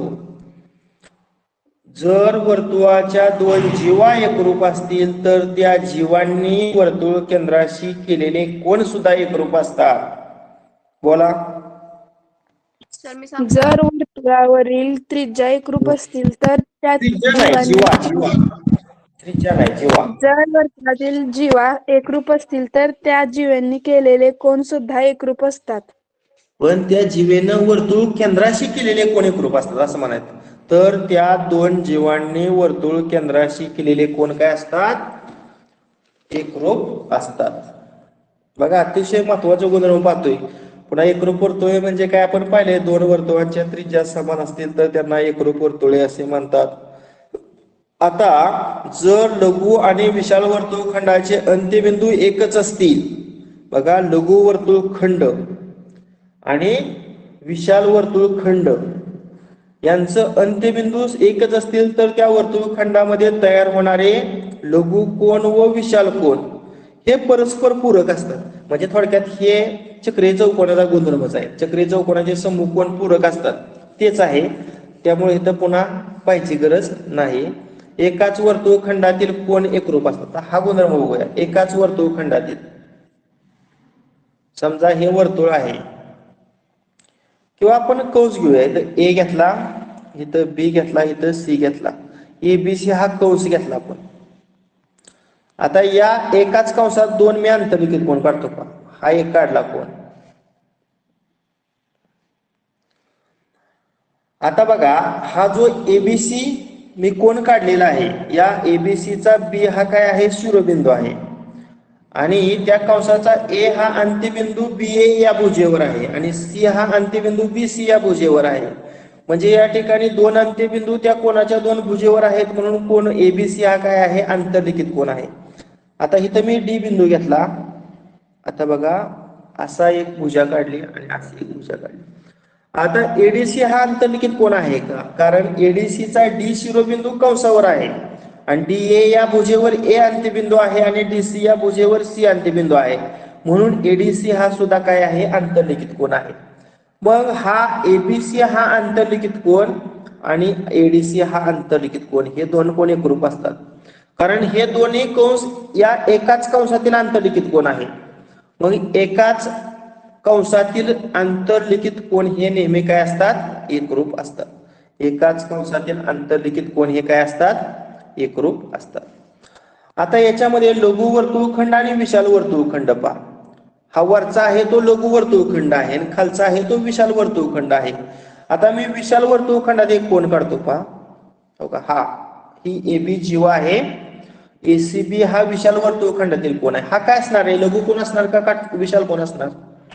जर वर्तुळाच्या दोन जीवा एकरूप असतील तर त्या जीवांनी वर्तुळ केंद्राशी केलेले कोन सुद्धा एकरूप असतात. बोला. जर वर्तुळावरील त्रिज्या एकरूप असतील तर त्या त्रिज्या नाही, जीवा. त्रिज्या नाही, जीवा. जर वर्तुळातील जीवा एकरूप असतील तर त्या जीवांनी केलेले कोन सुद्धा एकरूप असतात. पण त्या जीवेनं वर्तुळ केंद्राशी केलेले कोन एकरूप असतात असं म्हणायचं. तर त्या दोन जीवांनी वर्तुळ केंद्राशी केलेले कोन काय असतात, एकरूप असतात. बघा, अतिशय महत्वाचं गुणधर्म पाहतोय. पुन्हा एकरूप वर्तुळे म्हणजे काय आपण पाहिले, दोन वर्तुळांच्या त्रिज्या समान असतील तर त्यांना एकरूप वर्तुळे असे म्हणतात. आता जर लघु आणि विशाल वर्तुळखंडाचे अंत्यबिंदू एकच असतील, बघा, लघु वर्तुळखंड आणि विशाल वर्तुळखंड यांचं अंत्यबिंदू एकच असतील तर त्या वर्तुळखंडामध्ये तयार होणारे लघु कोन व विशाल कोन हे परस्पर पूरक असतात. म्हणजे थोडक्यात हे चक्रीय चौकोनाचा गुणधर्मच आहे. चक्रीय चौकोनाचे सम्मुख कोन पूरक असतात तेच आहे. त्यामुळे इथं पुन्हा पाहायची गरज नाही. एकाच वर्तुळखंडातील कोन एकरूप असतात, हा गुणधर्म बघूया. एकाच वर्तुळखंडातील, समजा हे वर्तुळ आहे किंवा आपण कंस घेऊया. इथं A घेतला, इथं B घेतला, इथं C घेतला, ABC हा कंस घेतला आपण. आता या एकाच कंसात दोन मी आंतरलिखित कोन काढतो का, हा एक काढला कोन. आता बघा, हा जो ABC मी कोन काढलेला आहे, या ABC चा B हा काय आहे, शिरोबिंदू आहे आणि त्या कंसाचा A हा अंत्यबिंदू BA या भुजेवर आहे आणि C हा अंत्यबिंदू BC या भुजेवर आहे. म्हणजे या ठिकाणी दोन अंत्यबिंदू त्या कोनाच्या दोन भुजेवर आहेत, म्हणून कोन ABC हा काय आहे, आंतरलिखित कोन आहे. आता इथं मी D बिंदू घेतला. आता बघा, असा एक भुजा काढली आणि अशी एक भुजा काढली. आता ADC हा आंतरलिखित कोन आहे का, कारण ADC चा D शिरोबिंदू कंसावर आहे आणि DA या भुजेवर A अंत्यबिंदू आहे आणि DC या भुजेवर C अंत्यबिंदू आहे, म्हणून ADC हा सुद्धा काय आहे, आंतरलिखित कोन आहे. मग हा ABC हा आंतरलिखित कोन आणि ADC हा आंतरलिखित कोन हे दोन कोन एकरूप असतात, कारण हे दोन्ही कंस या एकाच कंसातील आंतरलिखित कोन आहे. मग एकाच कंसातील आंतरलिखित कोन हे नेहमी काय असतात, एकरूप असतात. एकाच कंसातील आंतरलिखित कोन हे काय असतात, एकरूप असतात. आता याच्यामध्ये लघु वर्तुळखंड आणि विशाल वर्तुळखंड पहा. हा वरचा आहे तो लघु वर्तुळखंड आहे आणि खालचा आहे तो विशाल वर्तुळखंड आहे. आता मी विशाल वर्तुळखंडात एक कोन काढतो पहा. हो का, हा ही एबी जीवा आहे, एसीबी हा विशाल वर्तुळखंडातील कोन आहे. हा काय असणार आहे, लघु कोन असणार का विशाल कोन असणार?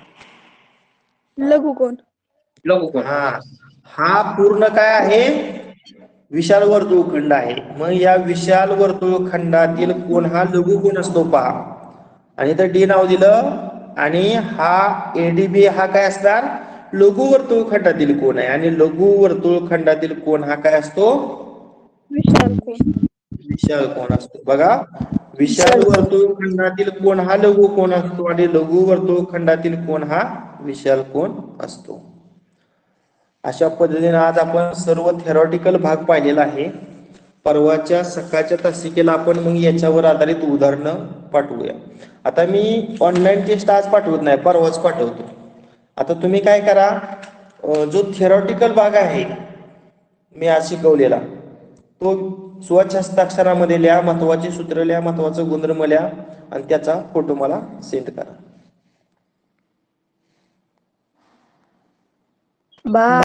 लघुकोन. लघु कोन. हा पूर्ण काय आहे, विशाल वर्तुळखंड आहे. मग या विशाल वर्तुळखंडातील कोन हा लघु कोन असतो पहा. आणि इथं डी नाव दिलं आणि हा एडीबी हा काय असणार, लघु वर्तुळखंडातील कोन आहे. आणि लघु वर्तुळखंडातील कोन हा काय असतो, विशाल कोन. विशाल कोन असतो. बघा, विशाल वर्तुळखंडातील कोन हा लघु कोन असतो आणि लघु वर्तुळखंडातील कोन हा विशाल कोन असतो. अशा पद्धतीने आज आपण सर्व थेरॉटिकल भाग पाहिलेला आहे. परवाच्या सकाळच्या तासिकेला आपण मग याच्यावर आधारित उदाहरणं पाठवूया. आता मी ऑनलाईन टेस्ट आज पाठवत नाही, परवाच पाठवतो. आता तुम्ही काय करा, जो थेरॉटिकल भाग आहे मी आज शिकवलेला तो स्वच्छ हस्ताक्षरामध्ये लिहा, महत्वाचे सूत्र लिहा, महत्वाचं गुणधर्म लिहा आणि त्याचा फोटो मला सेंड करा. बाय.